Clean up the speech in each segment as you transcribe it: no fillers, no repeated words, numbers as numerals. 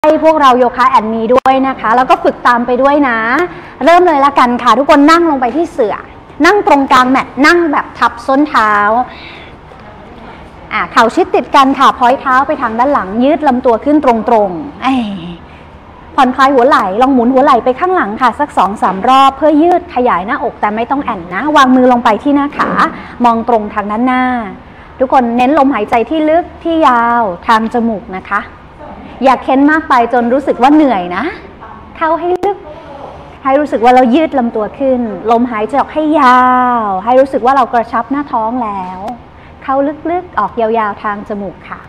พวกเราโยคะแอนมีด้วยนะคะแล้วก็ฝึกตามไปด้วยนะเริ่มเลยละกันค่ะทุกคนนั่งลงไปที่เสื่อนั่งตรงกลางแมตนั่งแบบทับส้นเท้าเข่าชิดติดกันค่ะพ้อยเท้าไปทางด้านหลังยืดลำตัวขึ้นตรงๆผ่อนคลายหัวไหล่ลองหมุนหัวไหล่ไปข้างหลังค่ะสัก 2-3 รอบเพื่อยืดขยายหน้าอกแต่ไม่ต้องแอนนะวางมือลงไปที่หน้าขามองตรงทางด้านหน้าทุกคนเน้นลมหายใจที่ลึกที่ยาวทางจมูกนะคะอย่าเค้นมากไปจนรู้สึกว่าเหนื่อยนะเข้าให้ลึกให้รู้สึกว่าเรายืดลำตัวขึ้นลมหายใจออกให้ยาวให้รู้สึกว่าเรากระชับหน้าท้องแล้วเข้าลึกๆออกยาวๆทางจมูกค่ะ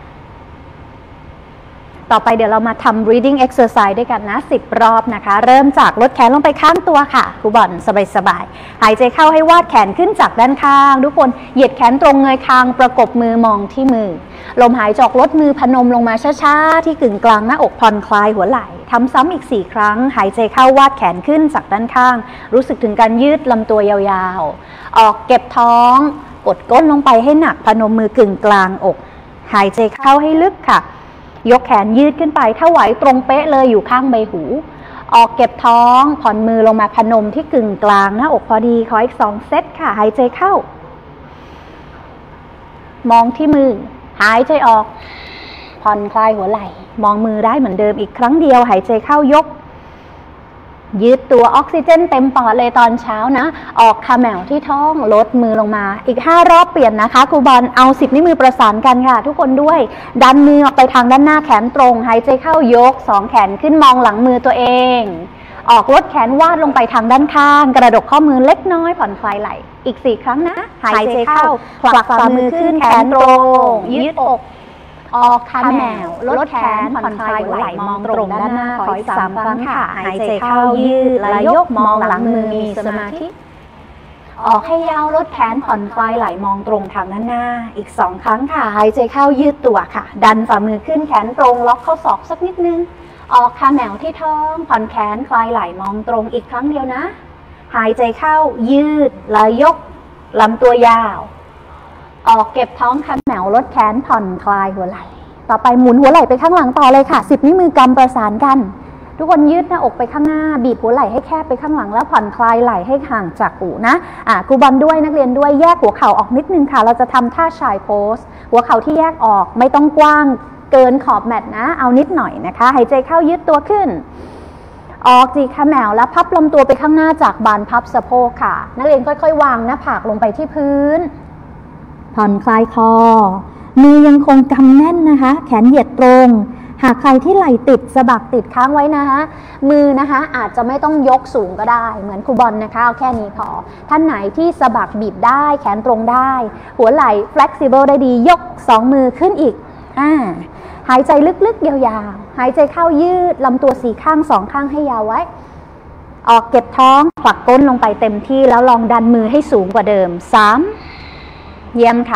ต่อไปเดี๋ยวเรามาทำ breathing exercise ด้วยกันนะ10 รอบนะคะเริ่มจากลดแขนลงไปข้างตัวค่ะครูบอลสบายๆหายใจเข้าให้วาดแขนขึ้นจากด้านข้างทุกคนเหยียดแขนตรงเงยคางประกบมือมองที่มือลมหายใจออกลดมือพนมลงมาช้าๆที่กึ่งกลางหน้าอกผ่อนคลายหัวไหล่ทำซ้ำอีก4 ครั้งหายใจเข้าวาดแขนขึ้นจากด้านข้างรู้สึกถึงการยืดลำตัวยาวๆออกเก็บท้องกดก้นลงไปให้หนักพนมมือกึ่งกลางอกหายใจเข้าให้ลึกค่ะยกแขนยืดขึ้นไปถ้าไหวตรงเป๊ะเลยอยู่ข้างใบหูออกเก็บท้องผ่อนมือลงมาพนมที่กึ่งกลางหน้าอกพอดีขออีก2 เซตค่ะหายใจเข้ามองที่มือหายใจออกผ่อนคลายหัวไหล่มองมือได้เหมือนเดิมอีกครั้งเดียวหายใจเข้ายกยืดตัวออกซิเจนเต็มปอดเลยตอนเช้านะออกคาแมวที่ท้องลดมือลงมาอีก5 รอบเปลี่ยนนะคะครูบอลเอา10 นิ้วมือประสานกันค่ะทุกคนด้วยดันมือออกไปทางด้านหน้าแขนตรงหายใจเข้ายก2 แขนขึ้นมองหลังมือตัวเองออกลดแขนวาดลงไปทางด้านข้างกระดกข้อมือเล็กน้อยผ่อนคลายไหล่อีก4 ครั้งนะหายใจเข้าผลักฝ่ามือขึ้นแขนตรงยืดอกออกคาแมวลดแขนผ่อนคลายไหล่มองตรงด้านหน้าขออีก3 ครั้งค่ะหายใจเข้ายืดและยกมองหลังมือมีสมาธิออกให้ยาวลดแขนผ่อนคลายไหล่มองตรงทางด้านหน้าอีก2 ครั้งค่ะหายใจเข้ายืดตัวค่ะดันฝ่ามือขึ้นแขนตรงล็อกข้อศอกสักนิดนึงออกคาแมวที่ท้องผ่อนแขนคลายไหล่มองตรงอีกครั้งเดียวนะหายใจเข้ายืดและยกลำตัวยาวออกเก็บท้องคาแมวลดแขนผ่อนคลายหัวไหล่ต่อไปหมุนหัวไหล่ไปข้างหลังต่อเลยค่ะ10 นิ้วมือกำประสานกันทุกคนยืดหน้าอกไปข้างหน้าบีบหัวไหล่ให้แคบไปข้างหลังแล้วผ่อนคลายไหล่ให้ห่างจากหูนะครูบอลด้วยนักเรียนด้วยแยกหัวเข่าออกนิดนึงค่ะเราจะทำท่าชายโพสหัวเข่าที่แยกออกไม่ต้องกว้างเกินขอบแมตนะเอานิดหน่อยนะคะหายใจเข้ายืดตัวขึ้นออกจีคาแมวแล้วพับลำตัวไปข้างหน้าจากบานพับสะโพกค่ะนักเรียนค่อยๆวางหน้าผากลงไปที่พื้นผ่อนคลายคอมือยังคงกำแน่นนะคะแขนเหยียดตรงหากใครที่ไหล่ติดสะบักติดค้างไว้นะคะมือนะคะอาจจะไม่ต้องยกสูงก็ได้เหมือนครูบอลนะคะเอาแค่นี้พอท่านไหนที่สะบักบีบได้แขนตรงได้หัวไหล่ flexible ได้ดียก2 มือขึ้นอีกหายใจลึกๆยาวๆหายใจเข้ายืดลำตัว4 ข้าง2 ข้างให้ยาวไว้ออกเก็บท้องผลักก้นลงไปเต็มที่แล้วลองดันมือให้สูงกว่าเดิม3เยี่ยมค่ะ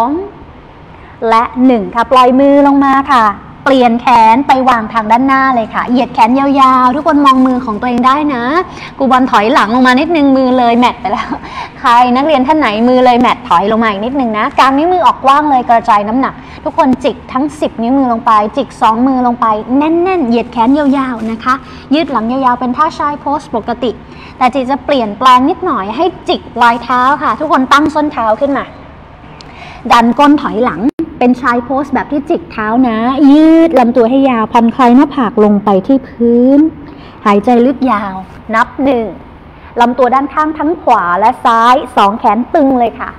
2และ1ค่ะปล่อยมือลงมาค่ะเปลี่ยนแขนไปวางทางด้านหน้าเลยค่ะเหยียดแขนยาวๆทุกคนมองมือของตัวเองได้นะครูบอลถอยหลังลงมานิดนึงมือเลยแมตไปแล้วใครนักเรียนท่านไหนมือเลยแมตถอยลงมาอีกนิดนึงนะกางนิ้วมือออกกว้างเลยกระจายน้ำหนักทุกคนจิกทั้ง10 นิ้วมือลงไปจิก2 มือลงไปแน่นๆเหยียดแขนยาวๆนะคะยืดหลังยาวๆเป็นท่าชายโพสปกติแต่จิจะเปลี่ยนแปลงนิดหน่อยให้จิกปลายเท้าค่ะทุกคนตั้งส้นเท้าขึ้นมาดันก้นถอยหลังเป็นชายโพสแบบที่จิกเท้านะยืดลำตัวให้ยาวผ่อนคลายหน้าผากลงไปที่พื้นหายใจลึกยาวนับ1ลำตัวด้านข้างทั้งขวาและซ้าย2 แขนตึงเลยค่ะ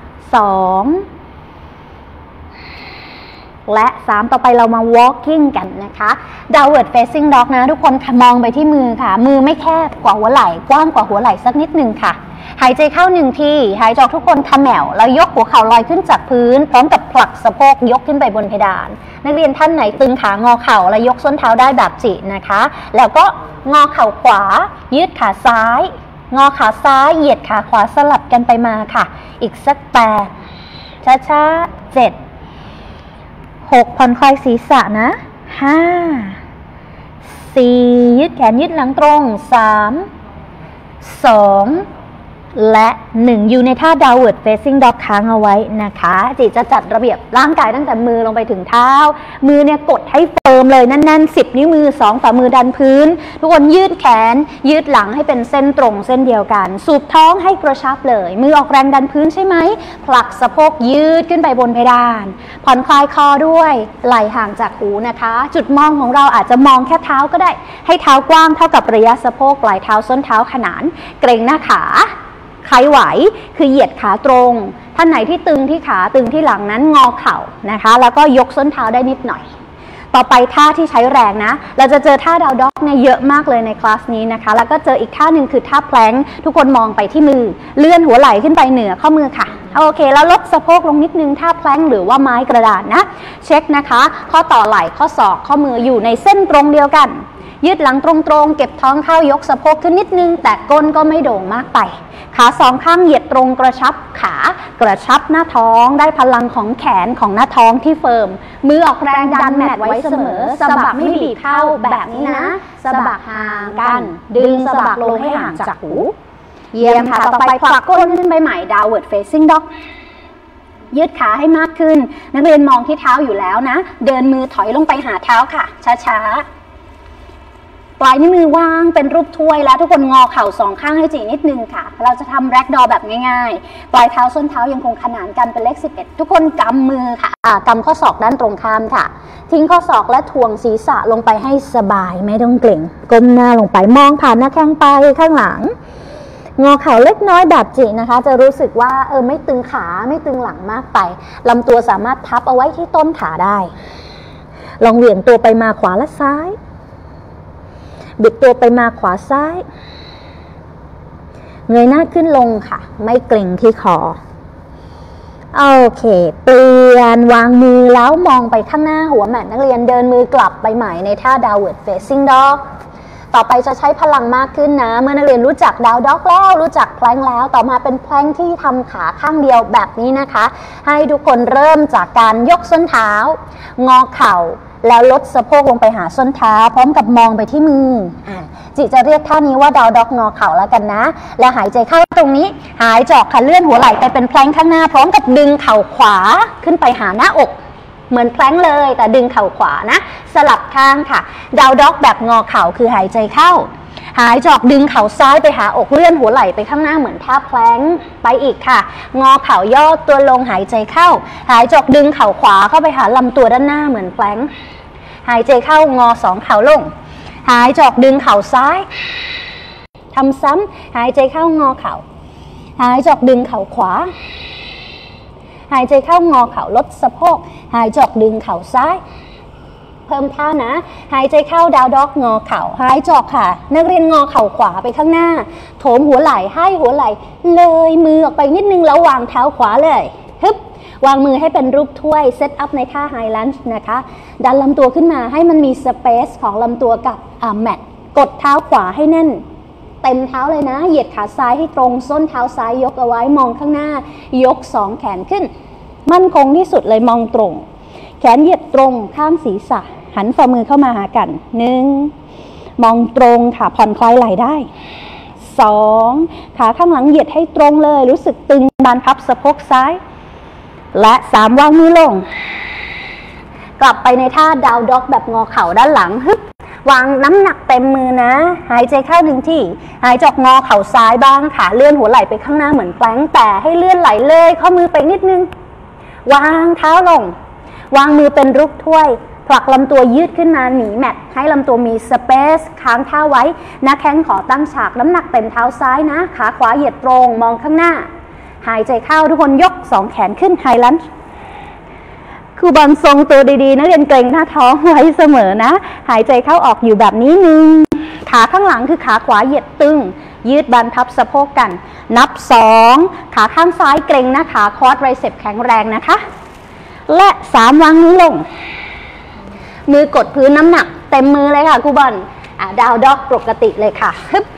2และ3ต่อไปเรามา walking กันนะคะ downward facing dog นะทุกคนมองไปที่มือค่ะมือไม่แคบกว่าหัวไหล่กว้างกว่าหัวไหล่สักนิดนึงค่ะหายใจเข้า1 ทีหายใจออกทุกคนคาแมวแล้วยกหัวเข่าลอยขึ้นจากพื้นพร้อมกับผลักสะโพกยกขึ้นไปบนเพดานนักเรียนท่านไหนตึงขางอเข่าและยกส้นเท้าได้แบบจินะคะแล้วก็งอเข่าขวายืดขาซ้ายงอขาซ้ายเหยียดขาขวาสลับกันไปมาค่ะอีกสัก8ช้าๆ7 6ผ่อนคลายศีรษะนะ5 4ยืดแขนยืดหลังตรง3 2และ1อยู่ในท่า downward facing dog ค้างเอาไว้นะคะจิจะจัดระเบียบร่างกายตั้งแต่มือลงไปถึงเท้ามือเนี่ยกดให้เฟิร์มมเลยแน่นๆ10 นิ้วมือ2 ฝ่ามือดันพื้นทุกคนยืดแขนยืดหลังให้เป็นเส้นตรงเส้นเดียวกันสูบท้องให้กระชับเลยมือออกแรงดันพื้นใช่ไหมผลักสะโพกยืดขึ้นไปบนเพดานผ่อนคลายคอด้วยไหล่ห่างจากหูนะคะจุดมองของเราอาจจะมองแค่เท้าก็ได้ให้เท้ากว้างเท่ากับระยะสะโพกปลายเท้าส้นเท้าขนานเกร็งหน้าขาใครไหวคือเหยียดขาตรงท่านไหนที่ตึงที่ขาตึงที่หลังนั้นงอเข่านะคะแล้วก็ยกส้นเท้าได้นิดหน่อยต่อไปท่าที่ใช้แรงนะเราจะเจอท่าดาวด็อกเนี่ยเยอะมากเลยในคลาสนี้นะคะแล้วก็เจออีกท่าหนึ่งคือท่าแพลงทุกคนมองไปที่มือเลื่อนหัวไหล่ขึ้นไปเหนือข้อมือค่ะโอเคแล้วลดสะโพกลงนิดนึงท่าแพลงหรือว่าไม้กระดานนะเช็คนะคะข้อต่อไหล่ข้อศอกข้อมืออยู่ในเส้นตรงเดียวกันยืดหลังตรงๆเก็บท้องเข้ายกสะโพกขึ้นนิดนึงแต่ก้นก็ไม่โด่งมากไปขาสองข้างเหยียดตรงกระชับขากระชับหน้าท้องได้พลังของแขนของหน้าท้องที่เฟิร์มมือออกแรงดันแมทไว้เสมอสะบักไม่บีบเข้าแบบนี้นะสะบักห่างกันดึงสะบักลงให้ห่างจากหูเยี่ยมค่ะต่อไปผลักก้นขึ้นไปใหม่ downward facing dog ยืดขาให้มากขึ้นนักเรียนมองที่เท้าอยู่แล้วนะเดินมือถอยลงไปหาเท้าค่ะช้าๆปลายนิ้วมือวางเป็นรูปถ้วยแล้วทุกคนงอเข่าสองข้างให้จีนิดนึงค่ะเราจะทำแร็กดอแบบง่ายๆปลายเท้าส้นเท้ายังคงขนานกันเป็นเลข11ทุกคนกำมือค่ะกำข้อศอกด้านตรงข้ามค่ะทิ้งข้อศอกและถ่วงศีรษะลงไปให้สบายไม่ต้องเกร็งก้มหน้าลงไปมองผ่านหน้าแข้งไปข้างหลังงอเข่าเล็กน้อยแบบจีนะคะจะรู้สึกว่าไม่ตึงขาไม่ตึงหลังมากไปลำตัวสามารถทับเอาไว้ที่ต้นขาได้ลองเหวี่ยงตัวไปมาขวาและซ้ายบิดตัวไปมาขวาซ้ายเงยหน้าขึ้นลงค่ะไม่เกร็งที่คอโอเคเปลี่ยนวางมือแล้วมองไปข้างหน้าหัวแมทนักเรียนเดินมือกลับไปใหม่ในท่า downward facing dog ต่อไปจะใช้พลังมากขึ้นนะเมื่อนักเรียนรู้จักดาวด็อกแล้วรู้จักแพลงแล้วต่อมาเป็นแพลงที่ทำขาข้างเดียวแบบนี้นะคะให้ทุกคนเริ่มจากการยกส้นเท้างอเข่าแล้วลดสะโพกลงไปหาส้นเท้าพร้อมกับมองไปที่มือจิจะเรียกท่านี้ว่าดาวด็อกงอเข่าแล้วกันนะแล้วหายใจเข้าตรงนี้หายใจออกค่ะเลื่อนหัวไหล่ไปเป็นแพลงข้างหน้าพร้อมกับดึงเข่าขวาขึ้นไปหาหน้าอกเหมือนแพลงเลยแต่ดึงเข่าขวานะสลับข้างค่ะดาวด็อกแบบงอเข่าคือหายใจเข้าหายใจออกดึงเข่าซ้ายไปหาอกเลื่อนหัวไหล่ไปข้างหน้าเหมือนท่าแพลงไปอีกค่ะงอเข่าย่อตัวลงหายใจเข้าหายใจออกดึงเข่าขวาเข้าไปหาลำตัวด้านหน้าเหมือนแพลงหายใจเข้างอสองเข่าลงหายใจออกดึงเข่าซ้ายทำซ้ำหายใจเข้างอเข่าหายใจออกดึงเข่าขวาหายใจเข้างอเข่าลดสะโพกหายใจออกดึงเข่าซ้ายเพิ่มท่านะหายใจเข้าดาวด็อกงอเข่าหายใจออกค่ะนักเรียนงอเข่าขวาไปข้างหน้าโถมหัวไหล่ให้หัวไหล่เลยมือออกไปนิดนึงแล้ววางเท้าขวาเลยฮึบวางมือให้เป็นรูปถ้วยเซตอัพในท่าไฮลันจ์นะคะดันลำตัวขึ้นมาให้มันมีสเปซของลำตัวกับแมทกดเท้าขวาให้แน่นเต็มเท้าเลยนะเหยียดขาซ้ายให้ตรงส้นเท้าซ้ายยกเอาไว้มองข้างหน้ายกสองแขนขึ้นมั่นคงที่สุดเลยมองตรงแขนเหยียดตรงข้างศีรษะหันฝ่ามือเข้ามาหากัน1มองตรงค่ะผ่อนคลายไหล่ได้2ขาข้างหลังเหยียดให้ตรงเลยรู้สึกตึงบานพับสะโพกซ้ายและ3วางมือลงกลับไปในท่าดาวด็อกแบบงอเข่าด้านหลังฮึบวางน้ำหนักเต็มมือนะหายใจเข้าหนึ่งที่หายใจออกงอเข่าซ้ายบ้างค่ะเลื่อนหัวไหล่ไปข้างหน้าเหมือนแพลงแต่ให้เลื่อนไหลเลยข้อมือไปนิดนึงวางเท้าลงวางมือเป็นรูปถ้วยผลักลำตัวยืดขึ้นมาหนีแมทให้ลำตัวมีสเปซค้างเท้าไว้หน้าแข้งขอตั้งฉากน้ำหนักเต็มเท้าซ้ายนะขาขวาเหยียดตรงมองข้างหน้าหายใจเข้าทุกคนยกสองแขนขึ้นไฮลันจ์คือบอลทรงตัวดีๆนักเรียนเกร็งหน้าท้องไว้เสมอนะหายใจเข้าออกอยู่แบบนี้ขาข้างหลังคือขาขวาเหยียดตึงยืดบันทับสะโพกกันนับ2ขาข้างซ้ายเกร็งนะขาคอร์ดไรเซปแข็งแรงนะคะและ3วางมือลงมือกดพื้นน้ำหนักเต็มมือเลยค่ะครูบอลดาวด็อกปกติเลยค่ะฮึบ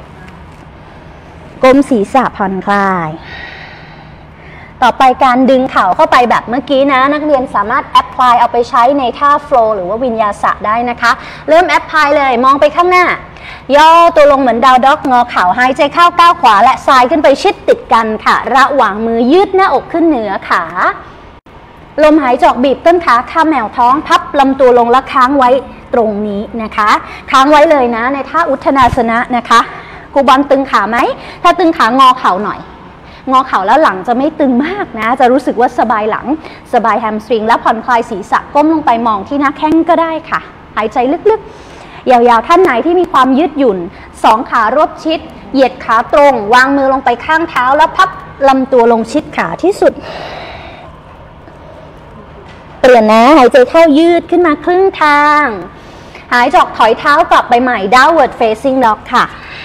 ก้มศีรษะผ่อนคลายต่อไปการดึงเข่าเข้าไปแบบเมื่อกี้นะนักเรียนสามารถแอพพลายเอาไปใช้ในท่าโฟล์หรือว่าวิญญาสะได้นะคะเริ่มแอพพลายเลยมองไปข้างหน้าย่อตัวลงเหมือนดาวด็อกงอเข่าหายใจเข้าก้าวขวาและซ้ายขึ้นไปชิดติดกันค่ะระหว่างมือยืดหน้าอกขึ้นเหนือขาลมหายใจออกบีบต้นขาคาแมวท้องพับลำตัวลงแล้วค้างไว้ตรงนี้นะคะค้างไว้เลยนะในท่าอุทนาสนะนะคะครูบอลตึงขาไหมถ้าตึงขางอเข่าหน่อยงอเข่าแล้วหลังจะไม่ตึงมากนะจะรู้สึกว่าสบายหลังสบายแฮมสตริงแล้วผ่อนคลายศีรษะก้มลงไปมองที่หน้าแข้งก็ได้ค่ะหายใจลึกๆยาวๆท่านไหนที่มีความยืดหยุ่นสองขารบชิดเหยียดขาตรงวางมือลงไปข้างเท้าแล้วพับลำตัวลงชิดขาที่สุดเปลี่ยนนะหายใจเข้ายืดขึ้นมาครึ่งทางหายใจออกถอยเท้ากลับไปใหม่ downward facing dog ค่ะ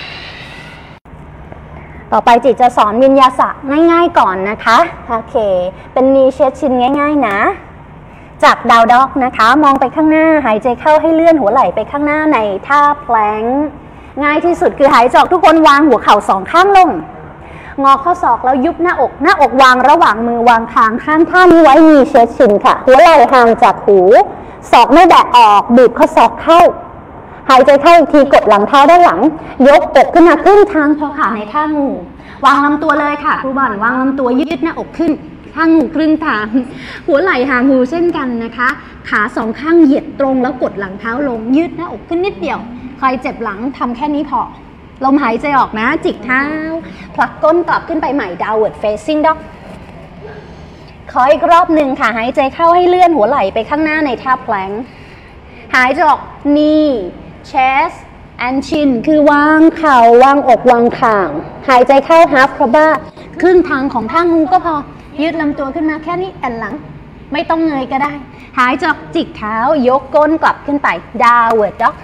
ต่อไปจิตจะสอนวิญญาสะง่ายๆก่อนนะคะโอเคเป็นนีเช็ดชินง่ายๆนะจากดาวด็อกนะคะมองไปข้างหน้าหายใจเข้าให้เลื่อนหัวไหล่ไปข้างหน้าในท่าแพลงง่ายที่สุดคือหายใจออกทุกคนวางหัวเข่าสองข้างลงงอข้อศอกแล้วยุบหน้าอกวางระหว่างมือวางคางข้างท่านี้ไว้นีเช็ดชินค่ะหัวไหล่ห่างจากหูศอกไม่แบะออกบีบข้อศอกเข้าหายใจเข้าอีกทีกดหลังเท้าด้านหลังยกอกขึ้นมาครึ่งทางพอค่ะในท่างูวางลำตัวเลยค่ะครูบอลวางลำตัวยืดหน้าอกขึ้นท่างูครึ่งทางหัวไหล่ห่างหูเช่นกันนะคะขาสองข้างเหยียดตรงแล้วกดหลังเท้าลงยืดหน้าอกขึ้นนิดเดียวใครเจ็บหลังทำแค่นี้พอลมหายใจออกนะจิกเท้าผลักก้นกลับขึ้นไปใหม่ downward facing dog ขออีกรอบหนึ่งค่ะหายใจเข้าให้เลื่อนหัวไหล่ไปข้างหน้าในท่าแพลงหายใจออก knee chest and chin คือวางเข่าวางอกวางข่างหายใจเข้า half cobra ครึ่งทางของท่างูก็พอยืดลำตัวขึ้นมาแค่นี้แอนหลังไม่ต้องเงยก็ได้หายใจออกจิกเท้ายกก้นกลับขึ้นไป downward dog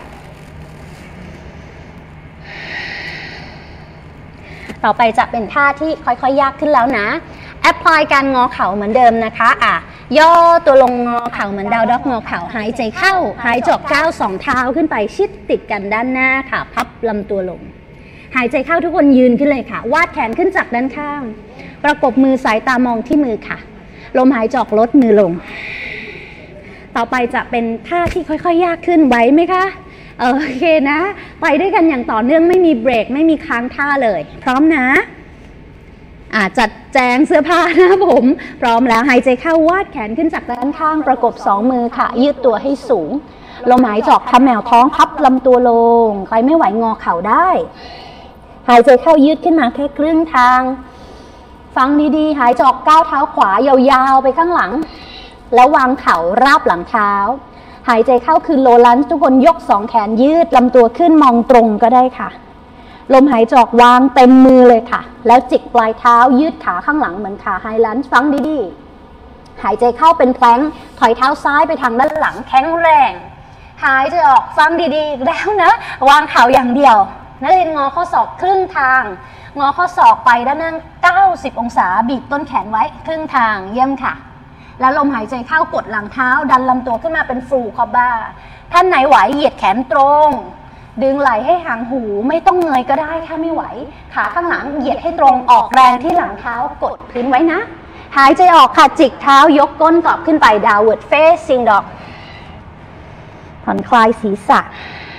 ต่อไปจะเป็นท่าที่ค่อยๆยากขึ้นแล้วนะแอพพลายการงอเข่าเหมือนเดิมนะคะย่อตัวลงงอเข่าเหมือนดาวด็อกงอเข่าหายใจเข้าหายใจออกก้าวสองเท้าขึ้นไปชิดติดกันด้านหน้าค่ะพับลำตัวลงหายใจเข้าทุกคนยืนขึ้นเลยค่ะวาดแขนขึ้นจากด้านข้างประกบมือสายตามองที่มือค่ะลมหายใจออกลดมือลงต่อไปจะเป็นท่าที่ค่อยๆยากขึ้นไหวไหมคะโอเคนะไปด้วยกันอย่างต่อเนื่องไม่มีเบรกไม่มีค้างท่าเลยพร้อมนะจัดแจงเสื้อผ้านะผมพร้อมแล้วหายใจเข้าวาดแขนขึ้นจากด้านข้างประกบสองมือค่ะยืดตัวให้สูงลมหายใจออกทำแมวท้องพับลำตัวลงใครไม่ไหวงอเข่าได้หายใจเข้ายืดขึ้นมาแค่ครึ่งทางฟังดีๆหายใจออกก้าวเท้าขวายาวๆไปข้างหลังแล้ววางเข่าราบหลังเท้าหายใจเข้าคือโลลันทุกคนยกสองแขนยืดลำตัวขึ้นมองตรงก็ได้ค่ะลมหายใจออกวางเต็มมือเลยค่ะแล้วจิกปลายเท้ายืดขาข้างหลังเหมือนขาไฮลันช์ฟังดีๆหายใจเข้าเป็นแพลงถอยเท้าซ้ายไปทางด้านหลังแข็งแรงหายใจออกฟังดีๆแล้วนะวางเข่าอย่างเดียวนักเรียนงอข้อศอกครึ่งทางงอข้อศอกไปด้านหน้า90องศาบีบต้นแขนไว้ครึ่งทางเยี่ยมค่ะแล้วลมหายใจเข้ากดหลังเท้าดันลำตัวขึ้นมาเป็นฟูลคอบบ้าท่านไหนไหวเหยียดแขนตรงดึงไหล่ให้ห่างหูไม่ต้องเงยก็ได้ถ้าไม่ไหวขาข้างหลังเหยียดให้ตรงออกแรงที่หลังเท้ากดพื้นไว้นะหายใจออกค่ะจิกเท้ายกก้นกลับขึ้นไป downward facing dog ผ่อนคลายศีรษะ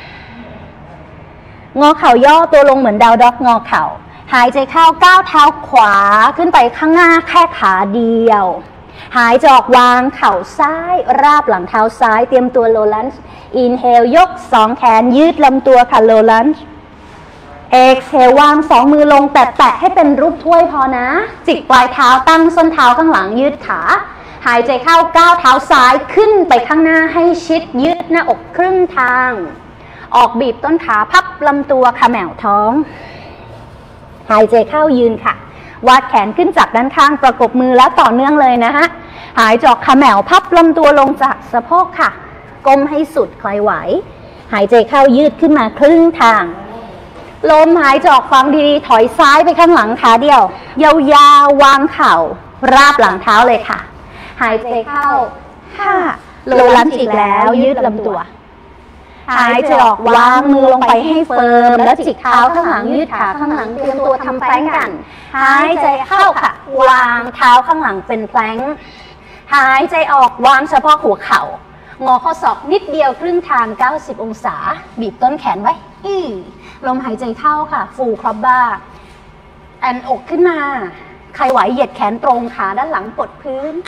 งอเข่าย่อตัวลงเหมือนดาวด็อกงอเข่าหายใจเข้าก้าวเท้าขวาขึ้นไปข้างหน้าแค่ขาเดียวหายใจออกวางเข่าซ้ายราบหลังเท้าซ้ายเตรียมตัวโลลันช์อินเฮลยกสองแขนยืดลำตัวค่ะโลลันช์เอ็กเฮลวางสองมือลงแตะให้เป็นรูปถ้วยพอนะจิกปลายเท้าตั้งส้นเท้าข้างหลังยืดขาหายใจเข้าก้าวเท้าซ้ายขึ้นไปข้างหน้าให้ชิดยืดหน้าอกครึ่งทางออกบีบต้นขาพับลำตัวค่ะแหมวท้องหายใจเข้ายืนค่ะวาดแขนขึ้นจากด้านข้างประกบมือแล้วต่อเนื่องเลยนะฮะหายใจออกขาแหมวพับลำตัวลงจากสะโพกค่ะก้มให้สุดใครไหวหายใจเข้ายืดขึ้นมาครึ่งทางลมหายใจออกฟังดีๆถอยซ้ายไปข้างหลังขาเดียวยาวๆวางเข่าราบหลังเท้าเลยค่ะหายใจเข้าโลลันช์อีกแล้วยืดลำตัวหายใจออกวางมือลงไปให้เฟิร์มแล้วจิกเท้าข้างหลังยืดขาข้างหลังเตรียมตัวทำแพลงกันหายใจเข้าค่ะวางเท้าข้างหลังเป็นแพลงหายใจออกวางเฉพาะหัวเข่างอข้อศอกนิดเดียวครึ่งทาง90องศาบีบต้นแขนไว้ลมหายใจเข้าค่ะฟูลคอบบ้าแอนอกขึ้นมาใครไหวเหยียดแขนตรงขาด้านหลังกดพื้น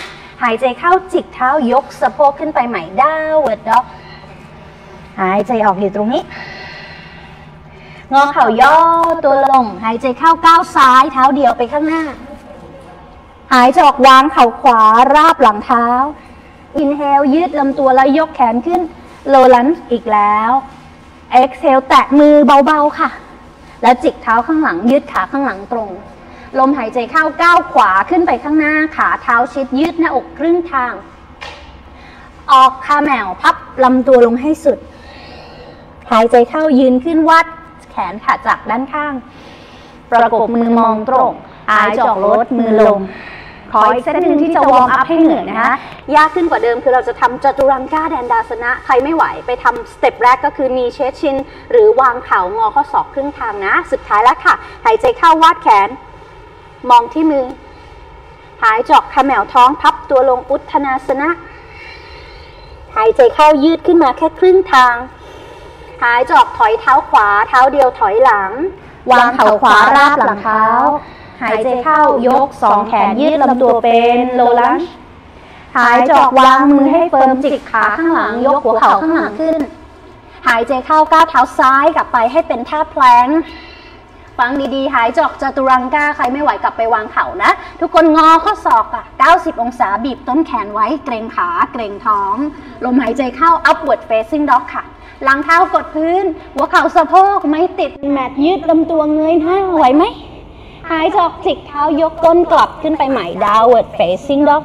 หายใจเข้าจิกเท้ายกสะโพกขึ้นไปใหม่ดาวเวิร์ดด็อกหายใจออกอยู่ตรงนี้งอเข่าย่อตัวลงหายใจเข้าก้าวซ้ายเท้าเดียวไปข้างหน้าหายใจออกวางเข่าขวาราบหลังเท้าอินเฮลยืดลำตัวแล้วยกแขนขึ้นโลลันส์อีกแล้วเอ็กเฮลแตะมือเบาๆค่ะแล้วจิกเท้าข้างหลังยืดขาข้างหลังตรงลมหายใจเข้าก้าวขวาขึ้นไปข้างหน้าขาเท้าชิดยืดหน้าอกครึ่งทางออกคาแมวพับลำตัวลงให้สุดหายใจเข้ายืนขึ้นวัดแขนขาจากด้านข้างประกบมือมองตรงหายใจออกลดมือลงขออีกเซตหนึ่งที่จะวอร์มอัพให้เหนื่อยนะคะยากขึ้นกว่าเดิมคือเราจะทำจตุรังกาแดนดาสนะใครไม่ไหวไปทำสเต็ปแรกก็คือมีเชสชินหรือวางเข่างอข้อศอกครึ่งทางนะสุดท้ายแล้วค่ะหายใจเข้าวาดแขนมองที่มือหายใจออกขมแมวท้องพับตัวลงอุทธนาสนะหายใจเข้ายืดขึ้นมาแค่ครึ่งทางหายใจออกถอยเท้าขวาเท้าเดียวถอยหลังวางเข่าขวาราบหลังเท้าหายใจเข้ายกสองแขนยืดลำตัวเป็นโลลันจ์หายใจออกวางมือให้เฟิร์มจิกขาข้างหลังยกหัวเข่าข้างหลังขึ้นหายใจเข้าก้าวเท้าซ้ายกลับไปให้เป็นท่าแพลงฟังดีๆหายใจออกจตุรังกาใครไม่ไหวกลับไปวางเข่านะทุกคนงอข้อศอกอ่ะ90 องศาบีบต้นแขนไว้เกรงขาเกรงท้องลมหายใจเข้า upward facing dog ค่ะหลังเท้ากดพื้นหัวเข่าสะโพกไม่ติดแมตยืดลำตัวเงยหน้าไหวไหมหายใจออกจิกเท้ายกก้นกลับขึ้นไปใหม่ downward facing dog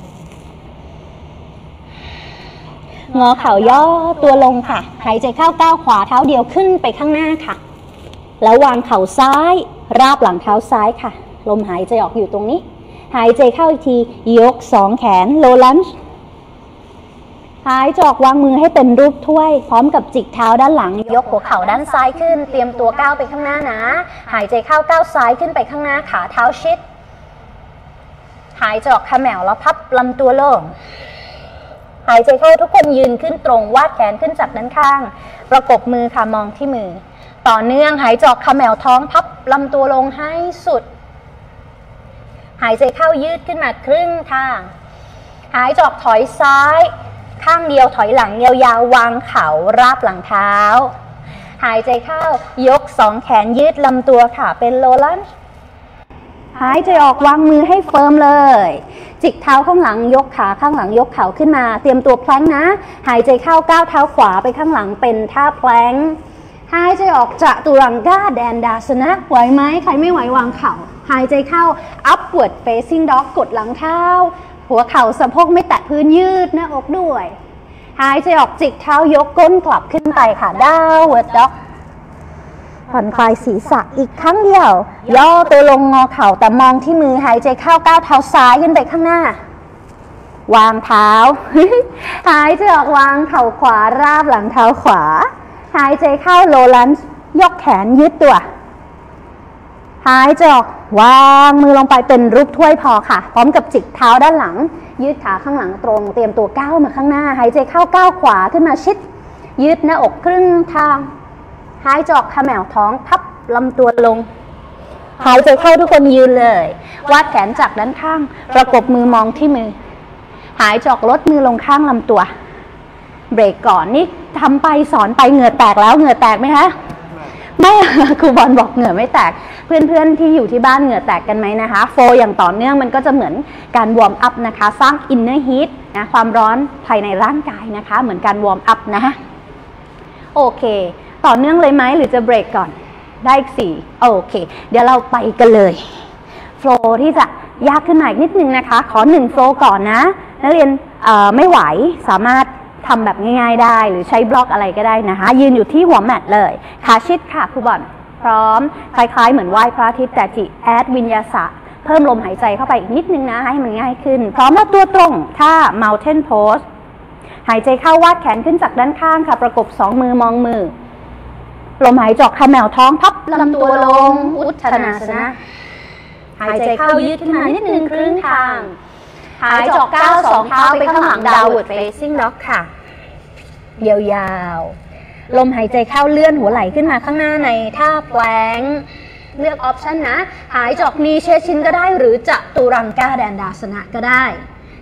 งอเข่าย่อตัวลงค่ะหายใจเข้าก้าวขวาเท้าเดียวขึ้นไปข้างหน้าค่ะแล้ววางเข่าซ้ายราบหลังเท้าซ้ายค่ะลมหายใจออกอยู่ตรงนี้หายใจเข้าอีกทียกสองแขนโลลันจ์หายใจออกวางมือให้เป็นรูปถ้วยพร้อมกับจิกเท้าด้านหลังยกหัวเข่าด้านซ้ายขึ้นเตรียมตัวก้าวไปข้างหน้านะหายใจเข้าก้าวซ้ายขึ้นไปข้างหน้าขาเท้าชิดหายใจออกขมแมวแล้วพับลำตัวลงหายใจเข้าทุกคนยืนขึ้นตรงวาดแขนขึ้นจากด้านข้างประกบมือค่ะมองที่มือต่อเนื่องหายใจออกขมแมวท้องพับลำตัวลงให้สุดหายใจเข้ายืดขึ้นมาครึ่งทางหายใจออกถอยซ้ายข้างเดียวถอยหลังยาวๆวางเข่าราบหลังเท้าหายใจเข้ายกสองแขนยืดลำตัวค่ะเป็นโลลันจ์หายใจออกวางมือให้เฟิร์มเลยจิกเท้าข้างหลังยกขาข้างหลังยกเข่าขึ้นมาเตรียมตัวแพลงนะหายใจเข้าก้าวเท้าขวาไปข้างหลังเป็นท่าแพลงหายใจออกจตุรังกาแดนดาสนะไหวไหมใครไม่ไหววางเข่าหายใจเข้า upward facing dog กดหลังเท้าหัวเข่าสะโพกไม่แตะพื้นยืดหน้าอกด้วยหายใจออกจิกเท้ายกก้นกลับขึ้นไปค่ะ downward dog ผ่อนคลายศีรษะอีกครั้งเดียวย่อตัวลงงอเข่าแต่มองที่มือหายใจเข้าก้าวเท้าซ้ายขึ้นไปข้างหน้าวางเท้า หายใจออกวางเข่าขวาราบหลังเท้าขวาหายใจเข้าโลลันจ์ยกแขนยืดตัวหายใจออกวางมือลงไปเป็นรูปถ้วยพอค่ะพร้อมกับจิกเท้าด้านหลังยืดขาข้างหลังตรงเตรียมตัวก้าวมาข้างหน้าหายใจเข้าก้าวขวาขึ้นมาชิดยืดหน้าอกครึ่งทางหายใจออกขมแมวท้องพับลำตัวลงหายใจเข้าทุกคนยืนเลยวาดแขนจากด้านข้างประกบมือมองที่มือหายใจออกลดมือลงข้างลำตัวเบรกก่อนนี่ทำไปสอนไปเหงื่อแตกแล้วเหงื่อแตกไหมคะไม่ ครูบอลบอกเหงื่อไม่แตกเพื่อนๆที่อยู่ที่บ้านเหงื่อแตกกันไหมนะคะโฟอย่างต่อเนื่องมันก็จะเหมือนการวอร์มอัพนะคะสร้างอินเนอร์ฮีทนะความร้อนภายในร่างกายนะคะเหมือนการวอร์มอัพนะโอเคต่อเนื่องเลยไหมหรือจะเบรกก่อนได้อีก4โอเคเดี๋ยวเราไปกันเลยโฟล์ที่จะยากขึ้นมาอีกนิดนึงนะคะขอ1โฟล์ก่อนนะนักเรียนไม่ไหวสามารถทำแบบง่ายๆได้หรือใช้บล็อกอะไรก็ได้นะคะยืนอยู่ที่หัวแมตเลยขาชิดค่ะครูบอลพร้อมคล้ายๆเหมือนไหว้พระอาทิตย์แต่จิแอดวิญญาสะเพิ่มลมหายใจเข้าไปอีกนิดนึงนะให้มันง่ายขึ้นพร้อมแล้วตัวตรงท่า mountain pose หายใจเข้าวาดแขนขึ้นจากด้านข้างค่ะประกบ2มือมองมือลมหายใจออกขมแมวท้องพับลำตัวลงอุทธนาสนะหายใจเข้ายืดขึ้นมานิดนึงครึ่งทางหายใจออกก้าว2เท้าไปข้างหลัง downward facing dog ค่ะยาวๆลมหายใจเข้าเลื่อนหัวไหล่ขึ้นมาข้างหน้าในท่าแพลงเลือกออปชันนะหายใจออกนีเชชินก็ได้หรือจตุรังกาแดนดาสนะก็ได้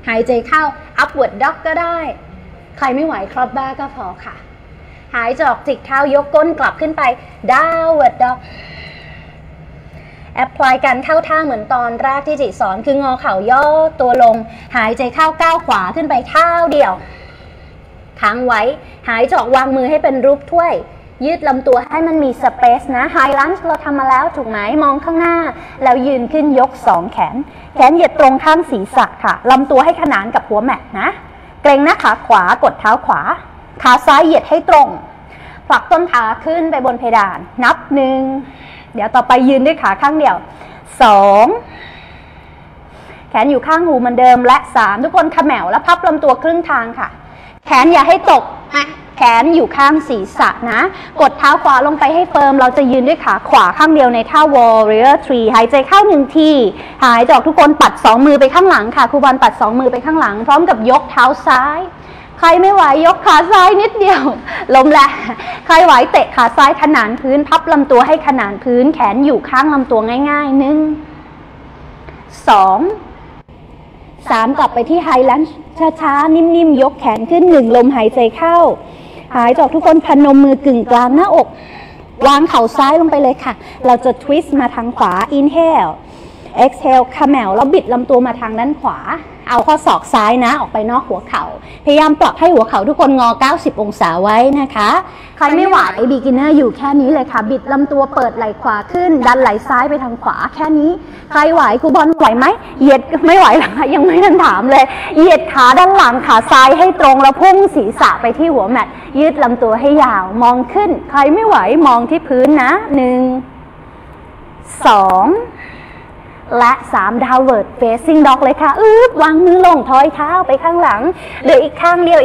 หายใจเข้า upward dog ก็ได้ใครไม่ไหวครอบบ้าก็พอค่ะหายใจออกจิกเท้ายกก้นกลับขึ้นไป downward dog แอพพลายการเข้าท่าเหมือนตอนแรกที่จิสอนคืองอเข่าย่อตัวลงหายใจเข้าก้าวขวาขึ้นไปเท้าเดียวค้างไว้หายใจออกวางมือให้เป็นรูปถ้วยยืดลำตัวให้มันมีสเปซนะไฮลันจ์เราทำมาแล้วถูกไหมมองข้างหน้าแล้วยืนขึ้นยก2แขนเหยียดตรงข้างศีรษะค่ะลำตัวให้ขนานกับหัวแมทนะเกร็งหน้าขาขวากดเท้าขวาขาซ้ายเหยียดให้ตรงผลักต้นขาขึ้นไปบนเพดานนับ1เดี๋ยวต่อไปยืนด้วยขาข้างเดียว2แขนอยู่ข้างหูเหมือนเดิมและ3ทุกคนเขม่าและพับลำตัวครึ่งทางค่ะแขนอย่าให้ตกแขนอยู่ข้างศีรษะนะกดเท้าขวาลงไปให้เฟิร์มเราจะยืนด้วยขาขวาข้างเดียวในท่า Warrior 3 หายใจเข้า1ทีหายใจออกทุกคนปัด2มือไปข้างหลังค่ะครูบอลปัด2มือไปข้างหลังพร้อมกับยกเท้าซ้ายใครไม่ไหวยกขาซ้ายนิดเดียวล้มแล้วใครไหวเตะขาซ้ายขนานพื้นพับลำตัวให้ขนานพื้นแขนอยู่ข้างลำตัวง่ายๆ1 2 3กลับไปที่ไฮลันจ์ช้าๆนิ่มๆยกแขนขึ้น1ลมหายใจเข้าหายใจออกทุกคนพนมมือกึ่งกลางหน้าอกวางเข่าซ้ายลงไปเลยค่ะเราจะทวิสต์มาทางขวา inhale exhale เขม่าแล้วบิดลำตัวมาทางด้านขวาเอาข้อศอกซ้ายนะออกไปนอกหัวเข่าพยายามปรับให้หัวเข่าทุกคนงอ90องศาไว้นะคะใครไม่ไหวbeginnerอยู่แค่นี้เลยค่ะบิดลำตัวเปิดไหล่ขวาขึ้นดันไหล่ซ้ายไปทางขวาแค่นี้ใครไหวครูบอลไหวไหมเหยียดไม่ไหวหรอคะยังไม่ทันถามเลยเหยียดขาด้านหลังขาซ้ายให้ตรงแล้วพุ่งศีรษะไปที่หัวแมทยืดลำตัวให้ยาวมองขึ้นใครไม่ไหวมองที่พื้นนะ1 2และ3 downward facing dog เลยค่ะวางมือลงถอยเท้าไปข้างหลังเหลืออีกข้างเดียว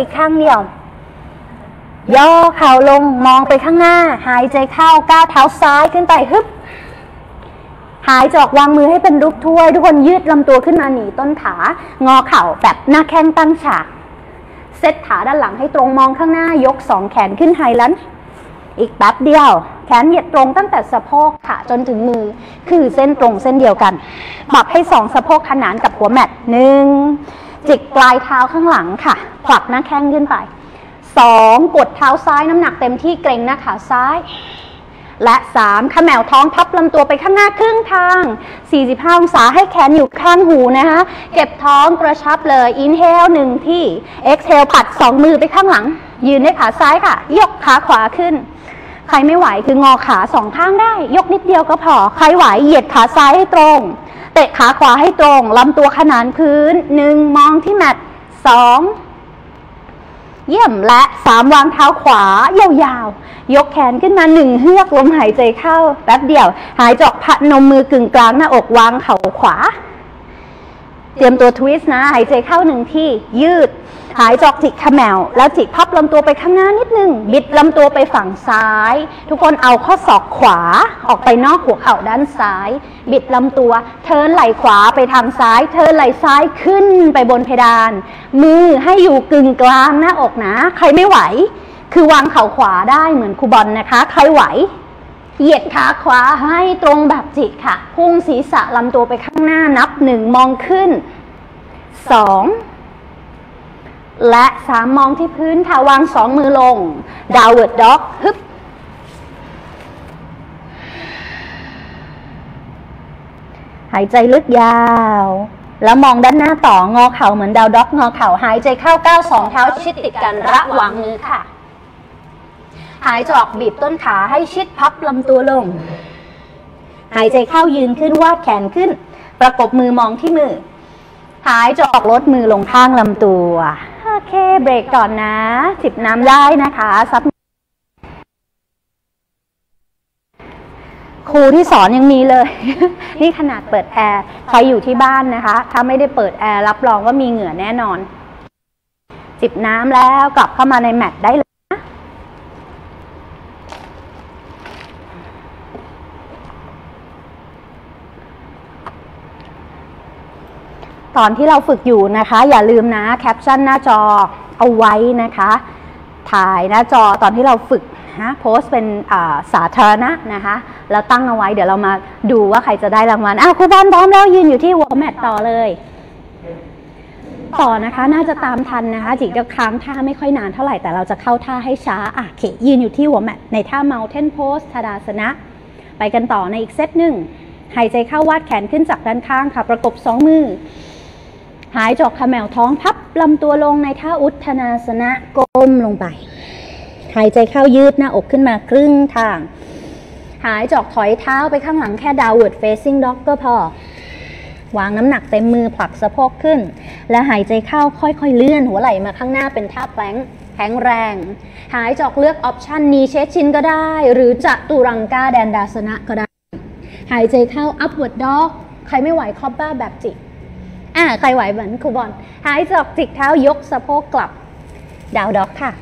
ย่อเข่าลงมองไปข้างหน้าหายใจเข้าก้าวเท้าซ้ายขึ้นไปฮึบหายใจออกวางมือให้เป็นรูปถ้วยทุกคนยืดลำตัวขึ้นมาหนีต้นขางอเข่าแบบหน้าแข้งตั้งฉากเซตขาด้านหลังให้ตรงมองข้างหน้ายก2แขนขึ้นไฮลันจ์อีกแป๊บเดียวแขนเหยียดตรงตั้งแต่สะโพกค่ะจนถึงมือคือเส้นตรงเส้นเดียวกันปรับให้2สะโพกขนานกับหัวแมท1จิกปลายเท้าข้างหลังค่ะผลักหน้าแข้งขึ้นไป2กดเท้าซ้ายน้ำหนักเต็มที่เกร็งหน้าขาซ้ายและ3เขม่าท้องพับลำตัวไปข้างหน้าครึ่งทาง45องศาให้แขนอยู่ข้างหูนะคะเก็บท้องกระชับเลย inhale 1ที่ exhale ปัด2มือไปข้างหลังยืนด้วยขาซ้ายค่ะยกขาขวาขึ้นใครไม่ไหวคืองอขา2ข้างได้ยกนิดเดียวก็พอใครไหวเหยียดขาซ้ายให้ตรงเตะขาขวาให้ตรงลำตัวขนานพื้น1มองที่แมท2เยี่ยมและ3วางเท้าขวายาวๆยกแขนขึ้นมา1เฮือกลมหายใจเข้าแป๊บเดียวหายใจออกพนมมือกึ่งกลางหน้าอกวางเข่าขวาเตรียมตัวทวิสต์นะหายใจเข้า1ที่ยืดหายใจออกจิกเขม่าแล้วจิกพับลำตัวไปข้างหน้านิดนึงบิดลำตัวไปฝั่งซ้ายทุกคนเอาข้อศอกขวาออกไปนอกหัวเข่าด้านซ้ายบิดลำตัวเทิร์นไหล่ขวาไปทางซ้ายเทิร์นไหล่ซ้ายขึ้นไปบนเพดานมือให้อยู่กึ่งกลางหน้าอกนะใครไม่ไหวคือวางเข่าขวาได้เหมือนครูบอลนะคะใครไหวเหยียดขาขวาให้ตรงแบบจิกค่ะพุ่งศีรษะลำตัวไปข้างหน้านับ1มองขึ้น2และ3มองที่พื้นค่ะวาง2มือลง downward dog ฮึบหายใจลึกยาวแล้วมองด้านหน้าต่องอเข่าเหมือนดาวด็อกงอเข่าหายใจเข้าก้าว2เท้าชิดติดกันระหว่างมือค่ะหายใจออกบีบต้นขาให้ชิดพับลำตัวลงหายใจเข้ายืนขึ้นวาดแขนขึ้นประกบมือมองที่มือหายใจออกลดมือลงข้างลำตัวโอเคเบรกก่อนนะจิบน้ำได้นะคะซับครูที่สอนยังมีเลย นี่ขนาดเปิดแอร์ใครอยู่ที่บ้านนะคะถ้าไม่ได้เปิดแอร์รับรองว่ามีเหงื่อแน่นอนจิบน้ำแล้วกลับเข้ามาในแมตได้เลยนะตอนที่เราฝึกอยู่นะคะอย่าลืมนะแคปชั่นหน้าจอเอาไว้นะคะถ่ายหน้าจอตอนที่เราฝึกโพสต์เป็นสาธารณะนะคะแล้วตั้งเอาไว้เดี๋ยวเรามาดูว่าใครจะได้รางวัลครูบอลพร้อมแล้วยืนอยู่ที่วอลแมทต่อเลยต่อนะคะน่าจะตามทันนะคะจิกจะค้างท่าไม่ค่อยนานเท่าไหร่แต่เราจะเข้าท่าให้ช้าโอเคยืนอยู่ที่หัวแมทในท่า Mountain Pose ทาดาสนะไปกันต่อในอีกเซตหนึ่งหายใจเข้าวาดแขนขึ้นจากด้านข้างค่ะประกบ2 มือหายจอกขมแมวท้องพับลำตัวลงในท่าอุทธนาสนะก้มลงไปหายใจเข้ายืดหน้าอกขึ้นมาครึ่งทางหายจอกถอยเท้าไปข้างหลังแค่ downward facing dog ก็พอวางน้ำหนักเต็มมือผลักสะโพกขึ้นและหายใจเข้าค่อยๆเลื่อนหัวไหล่มาข้างหน้าเป็นท่าแพลงแข็งแรงหายจอกเลือกออปชันนีเชชินก็ได้หรือจะตุรังกาแดนดาสนะก็ได้หายใจเข้า upward dog ใครไม่ไหวคอบบ้าแบบจิกใครไหวเหมือนครูบอลหายจอกจิกเท้ายกสะโพกกลับดาวด็อกค่ะ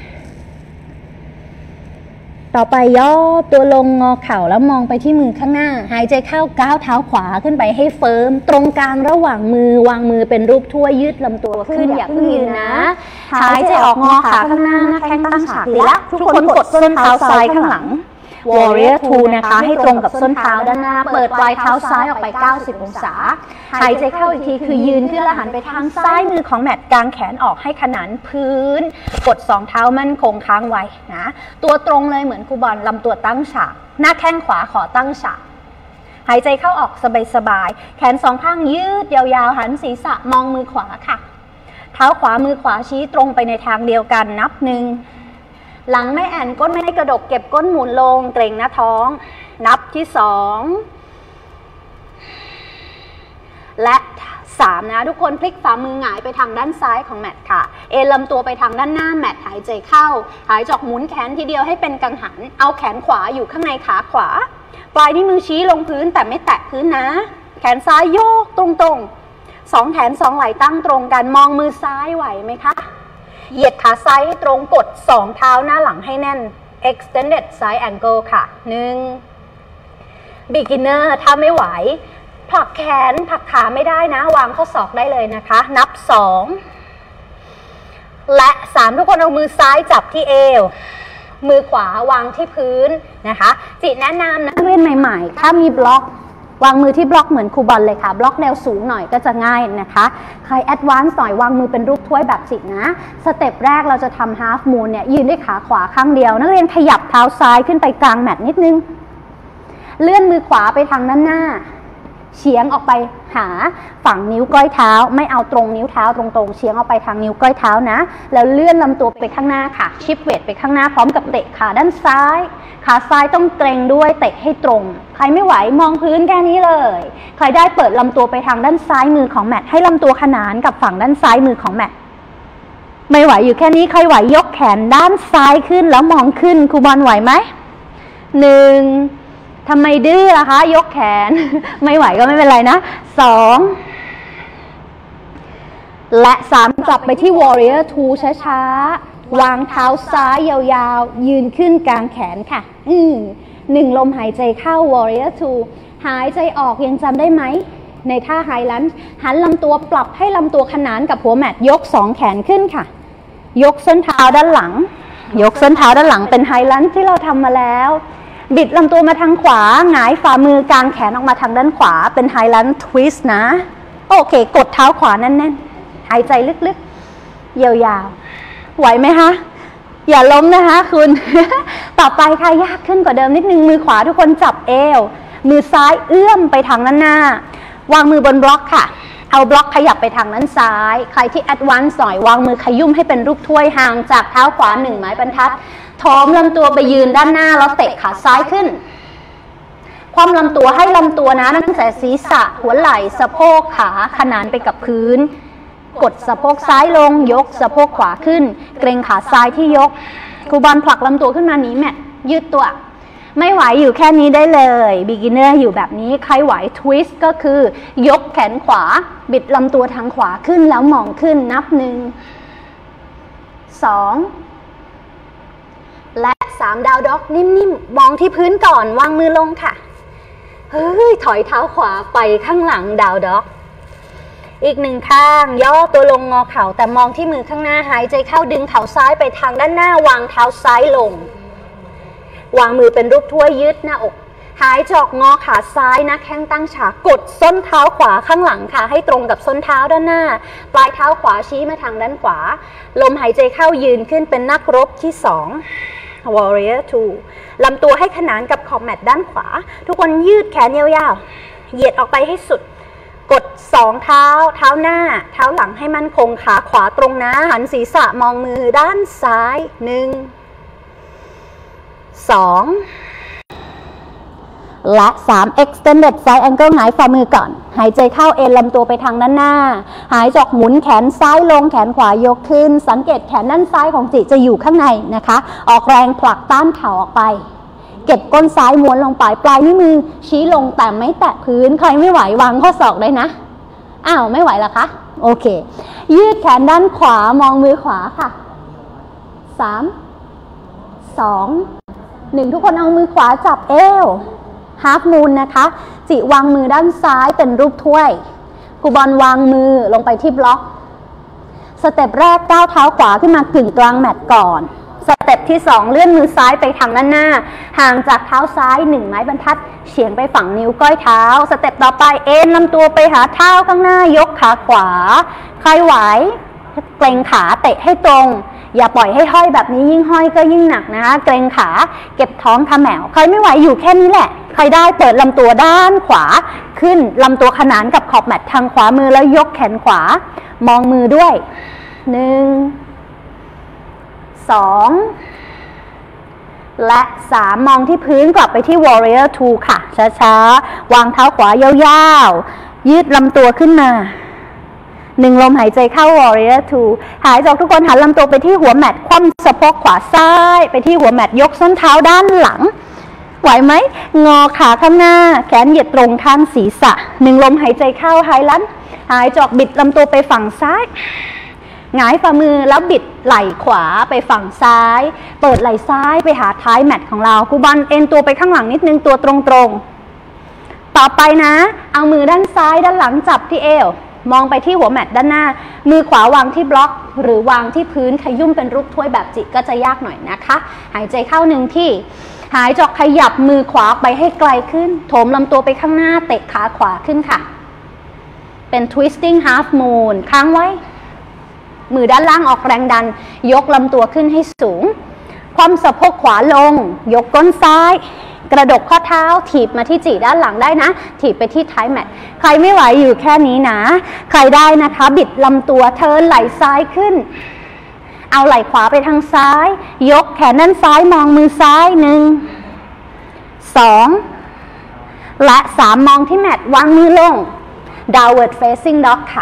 ต่อไปย่อตัวลงงอเข่าแล้วมองไปที่มือข้างหน้าหายใจเข้าก้าวเท้าขวาขึ้นไปให้เฟิร์มตรงกลางระหว่างมือวางมือเป็นรูปถ้วยยืดลำตัวขึ้นอย่าเพิ่งยืนนะหายใจออกงอขาข้างหน้าหน้าแข้งตั้งฉากดีละทุกคนกดส้นเท้าซ้ายข้างหลัง Warrior 2 นะคะให้ตรงกับส้นเท้าด้านหน้าเปิดปลายเท้าซ้ายออกไป90 องศาหายใจเข้าอีกทีคือยืนขึ้นแล้วหันไปทางซ้ายมือของแมตต์กางแขนออกให้ขนานพื้นกด2 เท้ามั่นคงค้างไว้นะตัวตรงเลยเหมือนครูบอลลำตัวตั้งฉากหน้าแข้งขวาขอตั้งฉากหายใจเข้าออกสบายๆแขน2 ข้างยืดยาวๆหันศีรษะมองมือขวาค่ะเท้าขวามือขวาชี้ตรงไปในทางเดียวกันนับ1หลังไม่แอนก้นไม่กระดกเก็บก้นหมุนลงเกร็งหน้าท้องนับที่2และ3นะทุกคนพลิกฝ่ามือหงายไปทางด้านซ้ายของแมตต์ค่ะเอนลำตัวไปทางด้านหน้าแมตต์หายใจเข้าหายจอกหมุนแขนทีเดียวให้เป็นกังหันเอาแขนขวาอยู่ข้างในขาขวาปลายนิ้วมือชี้ลงพื้นแต่ไม่แตะพื้นนะแขนซ้ายโยกตรงๆ2 แขน2 ไหล่ตั้งตรงกันมองมือซ้ายไหวไหมคะเหยียดขาซ้ายให้ตรงกด2 เท้าหน้าหลังให้แน่น extended side angle ค่ะ1 beginner ถ้าไม่ไหวผลักแขนผลักขาไม่ได้นะวางข้อศอกได้เลยนะคะนับ2และ3ทุกคนเอามือซ้ายจับที่เอวมือขวาวางที่พื้นนะคะจิแนะนำนักเรียนใหม่ๆถ้ามีบล็อกวางมือที่บล็อกเหมือนครูบอลเลยค่ะบล็อกแนวสูงหน่อยก็จะง่ายนะคะใครแอดวานซ์หน่อยวางมือเป็นรูปถ้วยแบบจิกนะสเต็ปแรกเราจะทำฮาล์ฟมูนเนี่ยยืนด้วยขาขวาข้างเดียวนักเรียนขยับเท้าซ้ายขึ้นไปกลางแมตนิดนึงเลื่อนมือขวาไปทางด้านหน้าเฉียงออกไปหาฝั่งนิ้วก้อยเท้าไม่เอาตรงนิ้วเท้าตรงๆเฉียงออกไปทางนิ้วก้อยเท้านะแล้วเลื่อนลำตัวไปข้างหน้าค่ะชิปเวทไปข้างหน้าพร้อมกับเตะขาด้านซ้ายขาซ้ายต้องเกรงด้วยเตะให้ตรงใครไม่ไหวมองพื้นแค่นี้เลยใครได้เปิดลำตัวไปทางด้านซ้ายมือของแมตให้ลำตัวขนานกับฝั่งด้านซ้ายมือของแมตไม่ไหวอยู่แค่นี้ใครไหวยกแขนด้านซ้ายขึ้นแล้วมองขึ้นครูบอลไหวไหม1ทำไมดื้อล่ะคะยกแขนไม่ไหวก็ไม่เป็นไรนะ2และ3กลับไปที่ Warrior 2 ช้าๆวางเท้าซ้ายยาวๆยืนขึ้นกลางแขนค่ะ1ลมหายใจเข้า Warrior 2หายใจออกยังจำได้ไหมในท่า High Lunge หันลำตัวปรับให้ลำตัวขนานกับหัวแมตยก2 แขนขึ้นค่ะยกส้นเท้าด้านหลังยกส้นเท้าด้านหลังเป็น High Lunge ที่เราทำมาแล้วบิดลำตัวมาทางขวาหงายฝ่ามือกางแขนออกมาทางด้านขวาเป็น High Lunge Twist นะโอเคกดเท้าขวาแน่นๆหายใจลึกๆยาวๆไหวไหมคะอย่าล้มนะคะคุณ ต่อไปค่ะยากขึ้นกว่าเดิมนิดนึงมือขวาทุกคนจับเอวมือซ้ายเอื้อมไปทางด้านหน้าวางมือบนบล็อกค่ะเอาบล็อกขยับไปทางด้านซ้ายใครที่แอดวานซ์หน่อยวางมือขยุ่มให้เป็นรูปถ้วยห่างจากเท้าขวา1 ไม้บรรทัดท้อมลำตัวไปยืนด้านหน้าแล้วเตะขาซ้ายขึ้นความลำตัวให้ลำตัวนะตั้งแต่ศีรษะหัวไหล่สะโพกขาขนานไปกับพื้นกดสะโพกซ้ายลงยกสะโพกขวาขึ้นเกรงขาซ้ายที่ยกครูบอลผลักลำตัวขึ้นมาหนีแมตยืดตัวไม่ไหวอยู่แค่นี้ได้เลย beginner อยู่แบบนี้ใครไหว twist ก็คือยกแขนขวาบิดลำตัวทางขวาขึ้นแล้วมองขึ้นนับ1 2และ3ดาวด็อกนิ่มๆมองที่พื้นก่อนวางมือลงค่ะเฮ้ยถอยเท้าขวาไปข้างหลังดาวด็อกอีก1 ข้างย่อตัวลงงอเข่าแต่มองที่มือข้างหน้าหายใจเข้าดึงเข่าซ้ายไปทางด้านหน้าวางเท้าซ้ายลงวางมือเป็นรูปถ้วยยืดหน้าอกหายจอกงอขาซ้ายนะแข้งตั้งฉากกดส้นเท้าขวาข้างหลังค่ะให้ตรงกับส้นเท้าด้านหน้าปลายเท้าขวาชี้มาทางด้านขวาลมหายใจเข้ายืนขึ้นเป็นนักรบที่2 Warrior 2 ลำตัวให้ขนานกับขอบแมตด้านขวาทุกคนยืดแขนยาวๆเหยียดออกไปให้สุดกด2เท้าหน้าเท้าหลังให้มั่นคงขาขวาตรงนะหันศีรษะมองมือด้านซ้าย1 2และ 3 extended side angle หงายฝ่ามือก่อนหายใจเข้าเอ็นลำตัวไปทางด้านหน้าหายจอกหมุนแขนซ้ายลงแขนขวายกขึ้นสังเกตแขนด้านซ้ายของจิจะอยู่ข้างในนะคะออกแรงผลักต้านเข่าออกไปเก็บก้นซ้ายม้วนลงไปปลายนิ้วมือชี้ลงแต่ไม่แตะพื้นใครไม่ไหววางข้อศอกได้นะอ้าวไม่ไหวเหรอคะโอเคยืดแขนด้านขวามองมือขวาค่ะ3 2 1ทุกคนเอามือขวาจับเอวฮาล์ฟมูนนะคะจิวางมือด้านซ้ายเป็นรูปถ้วยกูบอลวางมือลงไปที่บล็อกสเต็ปแรกก้าวเท้าขวาขึ้นมากึ่งกลางแมตก่อนสเต็ปที่2เลื่อนมือซ้ายไปทางด้านหน้าห่างจากเท้าซ้าย1ไม้บรรทัดเฉียงไปฝั่งนิ้วก้อยเท้าสเต็ปต่อไปเอ็นลำตัวไปหาเท้าข้างหน้ายกขาขวาใครไหวเกร็งขาเตะให้ตรงอย่าปล่อยให้ห้อยแบบนี้ยิ่งห้อยก็ยิ่งหนักนะคะเกรงขาเก็บท้องทำแมวใครไม่ไหวอยู่แค่นี้แหละใครได้เปิดลำตัวด้านขวาขึ้นลำตัวขนานกับขอบแมตทางขวามือแล้วยกแขนขวามองมือด้วย1 2และ3มองที่พื้นกลับไปที่ Warrior 2 ค่ะช้าๆวางเท้าขวายาวๆยืดลำตัวขึ้นมา1ลมหายใจเข้า Warrior 2 หายจากทุกคนหันลำตัวไปที่หัวแมตคว่ำสะโพกขวาซ้ายไปที่หัวแมตยกส้นเท้าด้านหลังไหวไหมงอขาข้างหน้าแขนเหยียดตรงข้างศีรษะ1ลมหายใจเข้าไฮลันหายจอกบิดลำตัวไปฝั่งซ้ายหงายฝ่ามือแล้วบิดไหล่ขวาไปฝั่งซ้ายเปิดไหล่ซ้ายไปหาท้ายแมตของเรากูบอลเอ็นตัวไปข้างหลังนิดนึงตัวตรงๆต่อไปนะเอามือด้านซ้ายด้านหลังจับที่เอวมองไปที่หัวแมตด้านหน้ามือขวาวางที่บล็อกหรือวางที่พื้นขยุ่มเป็นรูปถ้วยแบบจิก็จะยากหน่อยนะคะหายใจเข้า1ที่หายจอกขยับมือขวาไปให้ไกลขึ้นโถมลำตัวไปข้างหน้าเตะขาขวาขึ้นค่ะเป็น twisting half moon ค้างไว้มือด้านล่างออกแรงดันยกลำตัวขึ้นให้สูงคว่ำสะโพกขวาลงยกก้นซ้ายกระดกข้อเท้าถีบมาที่จีด้านหลังได้นะถีบไปที่ท้ายแมตใครไม่ไหวอยู่แค่นี้นะใครได้นะคะบิดลำตัวเทิร์นไหล่ซ้ายขึ้นเอาไหล่ขวาไปทางซ้ายยกแขนด้านซ้ายมองมือซ้าย1 2และ3มองที่แมตวางมือลง downward facing dog ค่ะ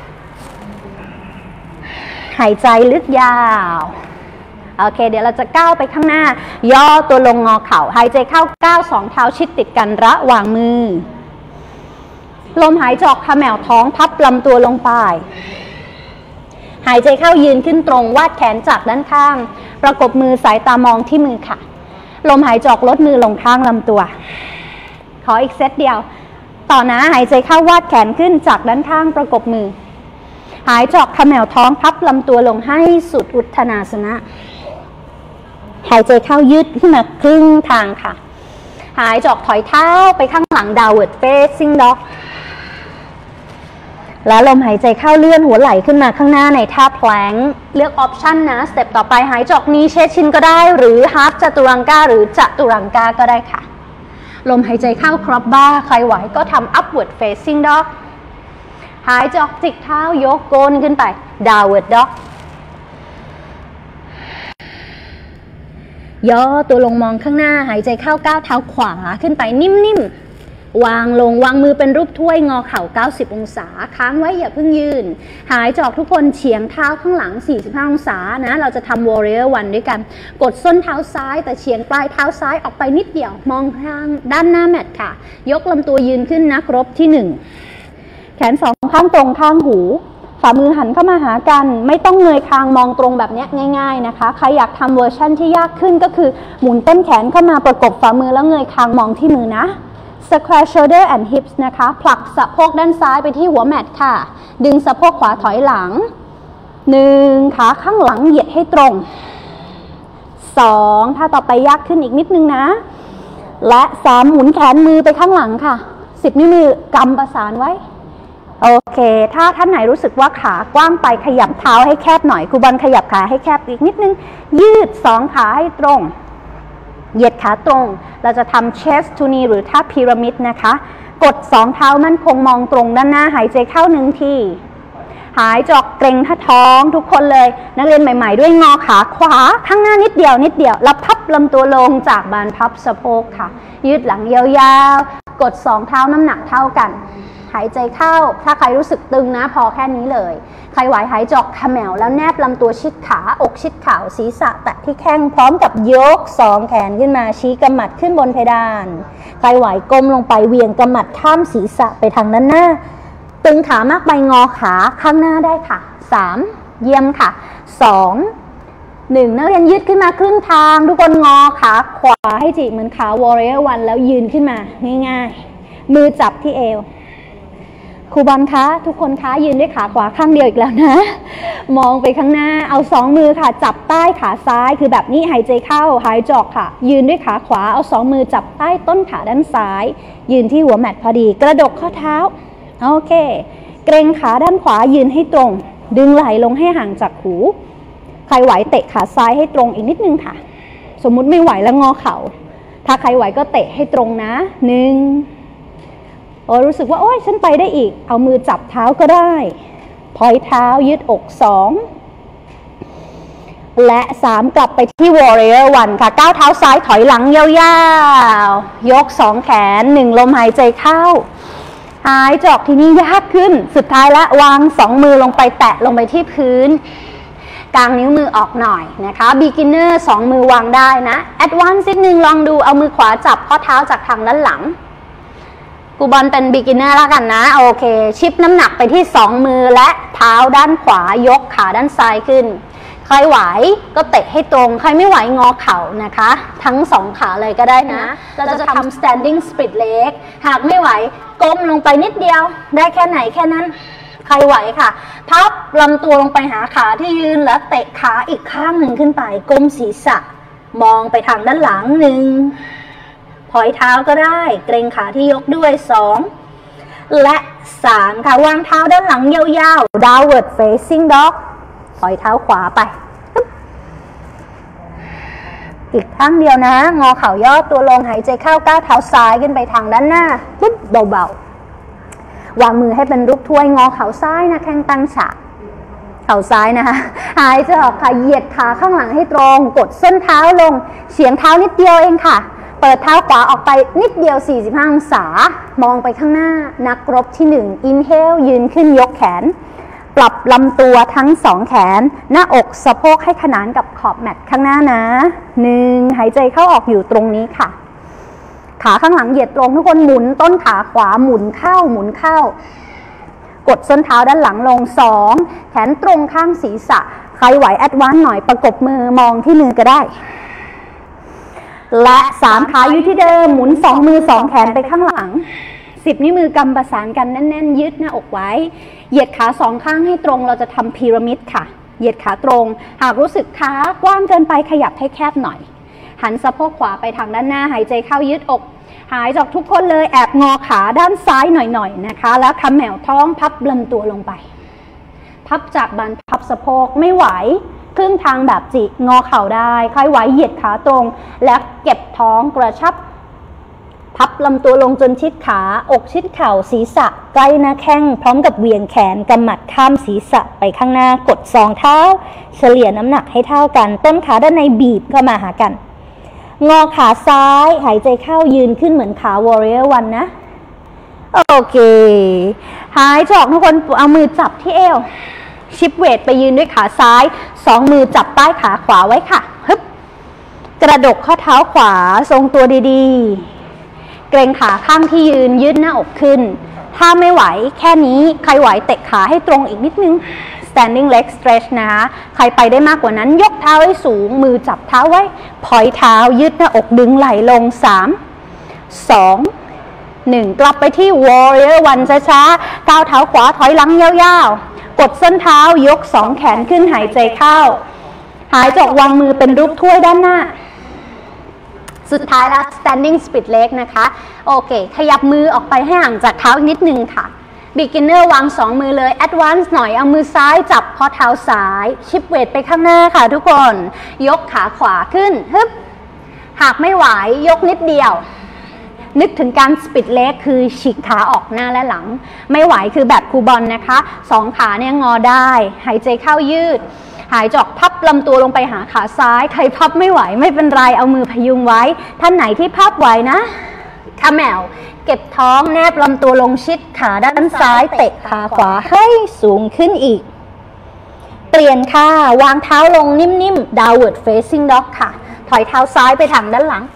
หายใจลึกยาวโอเคเดี๋ยวเราจะก้าวไปข้างหน้าย่อตัวลงงอเข่าหายใจเข้าก้าว2เท้าชิดติดกันระหว่างมือลมหายใจออกขมวท้องพับลำตัวลงไปหายใจเข้ายืนขึ้นตรงวาดแขนจากด้านข้างประกบมือสายตามองที่มือค่ะลมหายใจออกลดมือลงข้างลำตัวขออีกเซตเดียวต่อนะหายใจเข้าวาดแขนขึ้นจากด้านข้างประกบมือหายใจออกขมวท้องพับลำตัวลงให้สุดอุทธนาสนะหายใจเข้ายืดขึ้นมาครึ่งทางค่ะหายใจออกถอยเท้าไปข้างหลัง downward facing dog แล้วลมหายใจเข้าเลื่อนหัวไหล่ขึ้นมาข้างหน้าในท่าแพลงเลือกออปชันนะสเต็ปต่อไปหายใจออกนี้เชสชินก็ได้หรือฮาร์ฟจัตุรังกาหรือจัตุรังกาก็ได้ค่ะลมหายใจเข้าครอบบ้าใครไหวก็ทำ upward facing dog หายใจออกจิกเท้ายกก้นขึ้นไป downward dog ย่อตัวลงมองข้างหน้าหายใจเข้าก้าวเท้าขวาขึ้นไปนิ่มๆวางลงวางมือเป็นรูปถ้วยงอเข่า90องศาค้างไว้อย่าเพิ่งยืนหายใจออกทุกคนเฉียงเท้าข้างหลัง45องศานะเราจะทำ Warrior 1ด้วยกันกดส้นเท้าซ้ายแต่เฉียงปลายเท้าซ้ายออกไปนิดเดียวมองทางด้านหน้าแมตค่ะยกลำตัวยืนขึ้นนักรบที่1แขน2ข้างตรงข้างหูฝ่ามือหันเข้ามาหากันไม่ต้องเงยคางมองตรงแบบนี้ง่ายๆนะคะใครอยากทำเวอร์ชั่นที่ยากขึ้นก็คือหมุนต้นแขนเข้ามาประกบฝ่ามือแล้วเงยคางมองที่มือนะ Square shoulder and hips นะคะผลักสะโพกด้านซ้ายไปที่หัวแมตค่ะดึงสะโพกขวาถอยหลัง1ขาข้างหลังเหยียดให้ตรง2ถ้าต่อไปยากขึ้นอีกนิดนึงนะและ3หมุนแขนมือไปข้างหลังค่ะ10นิ้วมือกำประสานไว้โอเคถ้าท่านไหนรู้สึกว่าขากว้างไปขยับเท้าให้แคบหน่อยครูบอลขยับขาให้แคบอีกนิดนึงยืด2ขาให้ตรงเหยียดขาตรงเราจะทำ chest to knee หรือท่าพีระมิดนะคะกด2เท้ามั่นคงมองตรงด้านหน้าหายใจเข้า1ทีหายจอกเกร็งท่าท้องทุกคนเลยนักเรียนใหม่ๆด้วยงอขาขวาข้างหน้านิดเดียวรับพับลำตัวลงจากบานพับสะโพกค่ะยืดหลังยาวๆกด2เท้าน้ำหนักเท่ากันหายใจเข้าถ้าใครรู้สึกตึงนะพอแค่นี้เลยใครไหวหายจอกขมวแล้วแนบลำตัวชิดขาอกชิดเข่าศีรษะแตะที่แข้งพร้อมกับยก2แขนขึ้นมาชี้กำหมัดขึ้นบนเพดานใครไหวก้มลงไปเวียงกำหมัดข้ามศีรษะไปทางด้านหน้าตึงขามากไปงอขาข้างหน้าได้ค่ะ3เยี่ยมค่ะ2 1นักเรียนยืดขึ้นมาครึ่งทางทุกคนงอขาขวาให้จิเหมือนขา Warrior 1แล้วยืนขึ้นมาง่ายๆมือจับที่เอวครูบอลคะทุกคนคะยืนด้วยขาขวาข้างเดียวอีกแล้วนะมองไปข้างหน้าเอา2มือค่ะจับใต้ขาซ้ายคือแบบนี้หายใจเข้าหายจอกค่ะยืนด้วยขาขวาเอา2มือจับใต้ต้นขาด้านซ้ายยืนที่หัวแมตพอดีกระดกข้อเท้าโอเคเกรงขาด้านขวายืนให้ตรงดึงไหล่ลงให้ห่างจากหูใครไหวเตะขาซ้ายให้ตรงอีกนิดนึงค่ะสมมุติไม่ไหวแล้วงอเข่าถ้าใครไหวก็เตะให้ตรงนะรู้สึกว่าโอ๊ยฉันไปได้อีกเอามือจับเท้าก็ได้พอยเท้ายืดอก2และ3กลับไปที่ Warrior 1ค่ะก้าวเท้าซ้ายถอยหลังยาวๆยก2แขน1ลมหายใจเข้าหายจอกทีนี้ยากขึ้นสุดท้ายละวาง2มือลงไปแตะลงไปที่พื้นกางนิ้วมือออกหน่อยนะคะ Beginner 2มือวางได้นะ Advanced นิดนึงลองดูเอามือขวาจับข้อเท้าจากทางด้านหลังกูบอลเป็น beginner แล้วกันนะโอเคชิปน้ำหนักไปที่2มือและเท้าด้านขวายกขาด้านซ้ายขึ้นใครไหวก็เตะให้ตรงใครไม่ไหวงอเข่านะคะทั้ง2ขาเลยก็ได้นะเราจะทำ standing split leg หากไม่ไหวก้มลงไปนิดเดียวได้แค่ไหนแค่นั้นใครไหวค่ะพับลำตัวลงไปหาขาที่ยืนแล้วเตะขาอีกข้างหนึ่งขึ้นไปก้มศีรษะมองไปทางด้านหลังพอยเท้าก็ได้เกรงขาที่ยกด้วย2และ3ค่ะวางเท้าด้านหลังยาวๆ downward facing dog พอยเท้าขวาไปอีกข้างเดียวนะงอเข่าย่อตัวลงหายใจเข้าก้าวเท้าซ้ายขึ้นไปทางด้านหน้าปุ๊บเบาๆวางมือให้เป็นรูปถ้วยงอเข่าซ้ายนะแข้งตั้งฉากเข่าซ้ายนะคะหายใจออกค่ะเหยียดขาข้างหลังให้ตรงกดส้นเท้าลงเฉียงเท้านิดเดียวเองค่ะเปิดเท้าขวาออกไปนิดเดียว45องศามองไปข้างหน้านักรบที่1 Inhale ยืนขึ้นยกแขนปรับลำตัวทั้ง2แขนหน้าอกสะโพกให้ขนานกับขอบแมตข้างหน้านะ1หายใจเข้าออกอยู่ตรงนี้ค่ะขาข้างหลังเหยียดตรงทุกคนหมุนต้นขาขวาหมุนเข้ากดส้นเท้าด้านหลังลง2แขนตรงข้างศีรษะใครไหวแอดวานซ์หน่อยประกบมือมองที่มือก็ได้และ3ขาอยู่ที่เดิมหมุน2มือ2แขนไปข้างหลัง10นิ้วมือกำประสานกันแน่นๆยืดหน้าอกไว้เหยียดขา2ข้างให้ตรงเราจะทำพีระมิดค่ะเหยียดขาตรงหากรู้สึกขากว้างเกินไปขยับให้แคบหน่อยหันสะโพกขวาไปทางด้านหน้าหายใจเข้ายืดอกหายจากทุกคนเลยแอบงอขาด้านซ้ายหน่อยๆนะคะแล้วคำแหวท้องพับลำตัวลงไปพับจากบันพับสะโพกไม่ไหวครึ่งทางแบบจิงอเข่าได้ใครไหวเหยียดขาตรงและเก็บท้องกระชับพับลำตัวลงจนชิดขาอกชิดเข่าศีรษะใกล้หน้าแข้งพร้อมกับเหวี่ยงแขนกำหมัดข้ามศีรษะไปข้างหน้ากด2เท้าเฉลี่ยน้ำหนักให้เท่ากันต้นขาด้านในบีบเข้ามาหากันงอขาซ้ายหายใจเข้ายืนขึ้นเหมือนขา Warrior 1นะโอเคหายใจออกทุกคนเอามือจับที่เอวชิปเวทไปยืนด้วยขาซ้าย2มือจับใต้ขาขวาไว้ค่ะฮึบกระดกข้อเท้าขวาทรงตัวดีๆเกรงขาข้างที่ยืนยืดหน้าอกขึ้นถ้าไม่ไหวแค่นี้ใครไหวเตะขาให้ตรงอีกนิดนึง standing leg stretch นะคะใครไปได้มากกว่านั้นยกเท้าให้สูงมือจับเท้าไว้พอยเท้ายืดหน้าอกดึงไหล่ลง3 2 1กลับไปที่ Warrior 1ช้าๆก้าวเท้าขวาถอยหลังยาวๆกดส้นเท้ายก2แขนขึ้นหายใจเข้าหายใจออกวางมือเป็นรูปถ้วยด้านหน้าสุดท้ายแล้ว standing split leg นะคะโอเคขยับมือออกไปให้ห่างจากเท้านิดนึงค่ะ beginner วาง2มือเลย advance หน่อยเอามือซ้ายจับข้อเท้าซ้ายชิปเวทไปข้างหน้าค่ะทุกคนยกขาขวาขึ้นฮึบหากไม่ไหวยกนิดเดียวนึกถึงการสปิดเล็กคือฉีกขาออกหน้าและหลังไม่ไหวคือแบบครูบอลนะคะ2ขาเนี่ยงอได้หายใจเข้ายืดหายจอกพับลำตัวลงไปหาขาซ้ายใครพับไม่ไหวไม่เป็นไรเอามือพยุงไว้ท่านไหนที่พับไหวนะคาแมวเก็บท้องแนบลำตัวลงชิดขาด้านซ้ายเตะขาขวาให้สูงขึ้นอีกเปลี่ยนค่ะวางเท้าลงนิ่มๆ downward facing dog ค่ะถอยเท้าซ้ายไปทางด้านหลัง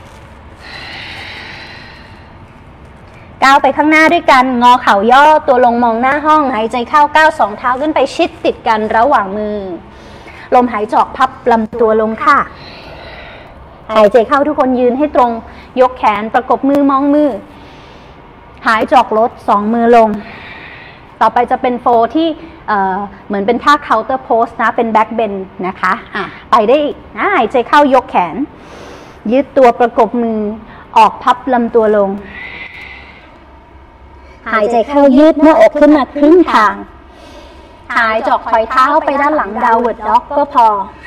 ก้าวไปข้างหน้าด้วยกันงอเข่าย่อตัวลงมองหน้าห้องหายใจเข้าก้าว2เท้าขึ้นไปชิดติดกันระหว่างมือลมหายใจออกพับลำตัวลงค่ะหายใจเข้าทุกคนยืนให้ตรงยกแขนประกบมือมองมือหายใจออกลด2มือลงต่อไปจะเป็นโฟที่เหมือนเป็นท่า counter pose นะเป็น back bend นะคะไปได้อีกหายใจเข้ายกแขนยืดตัวประกบมือออกพับลำตัวลงหายใจเข้ายืดหน้าอกขึ้นมาครึ่งทางหายใจออกถอยเท้าไปด้านหลัง downward dog ก็พอ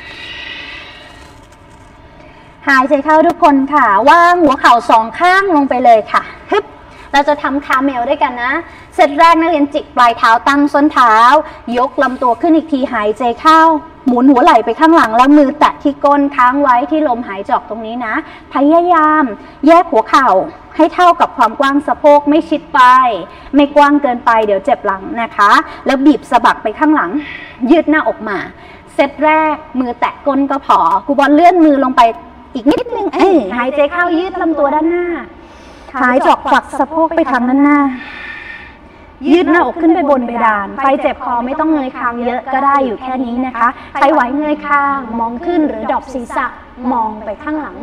หายใจเข้าทุกคนค่ะวางหัวเข่า2ข้างลงไปเลยค่ะฮึบเราจะทำคาเมลด้วยกันนะเซตแรกนักเรียนจิกปลายเท้าตั้งส้นเท้ายกลำตัวขึ้นอีกทีหายใจเข้าหมุนหัวไหล่ไปข้างหลังแล้วมือแตะที่ก้นค้างไว้ที่ลมหายใจออกตรงนี้นะพยายามแยกหัวเข่าให้เท่ากับความกว้างสะโพกไม่ชิดไปไม่กว้างเกินไปเดี๋ยวเจ็บหลังนะคะแล้วบีบสะบักไปข้างหลังยืดหน้าออกมาเซตแรกมือแตะก้นก็พอครูบอลเลื่อนมือลงไปอีกนิดนึงหายใจเข้ายืดลำตัวด้านหน้าหายใจออกฝักสะโพกไปทางด้านหน้ายืดหน้าอกขึ้นไปบนเพดานใครเจ็บคอไม่ต้องเงยคางเยอะก็ได้อยู่แค่นี้นะคะใครไหวเงยคางมองขึ้นหรือดรอปศีรษะมองไปข้างหลัง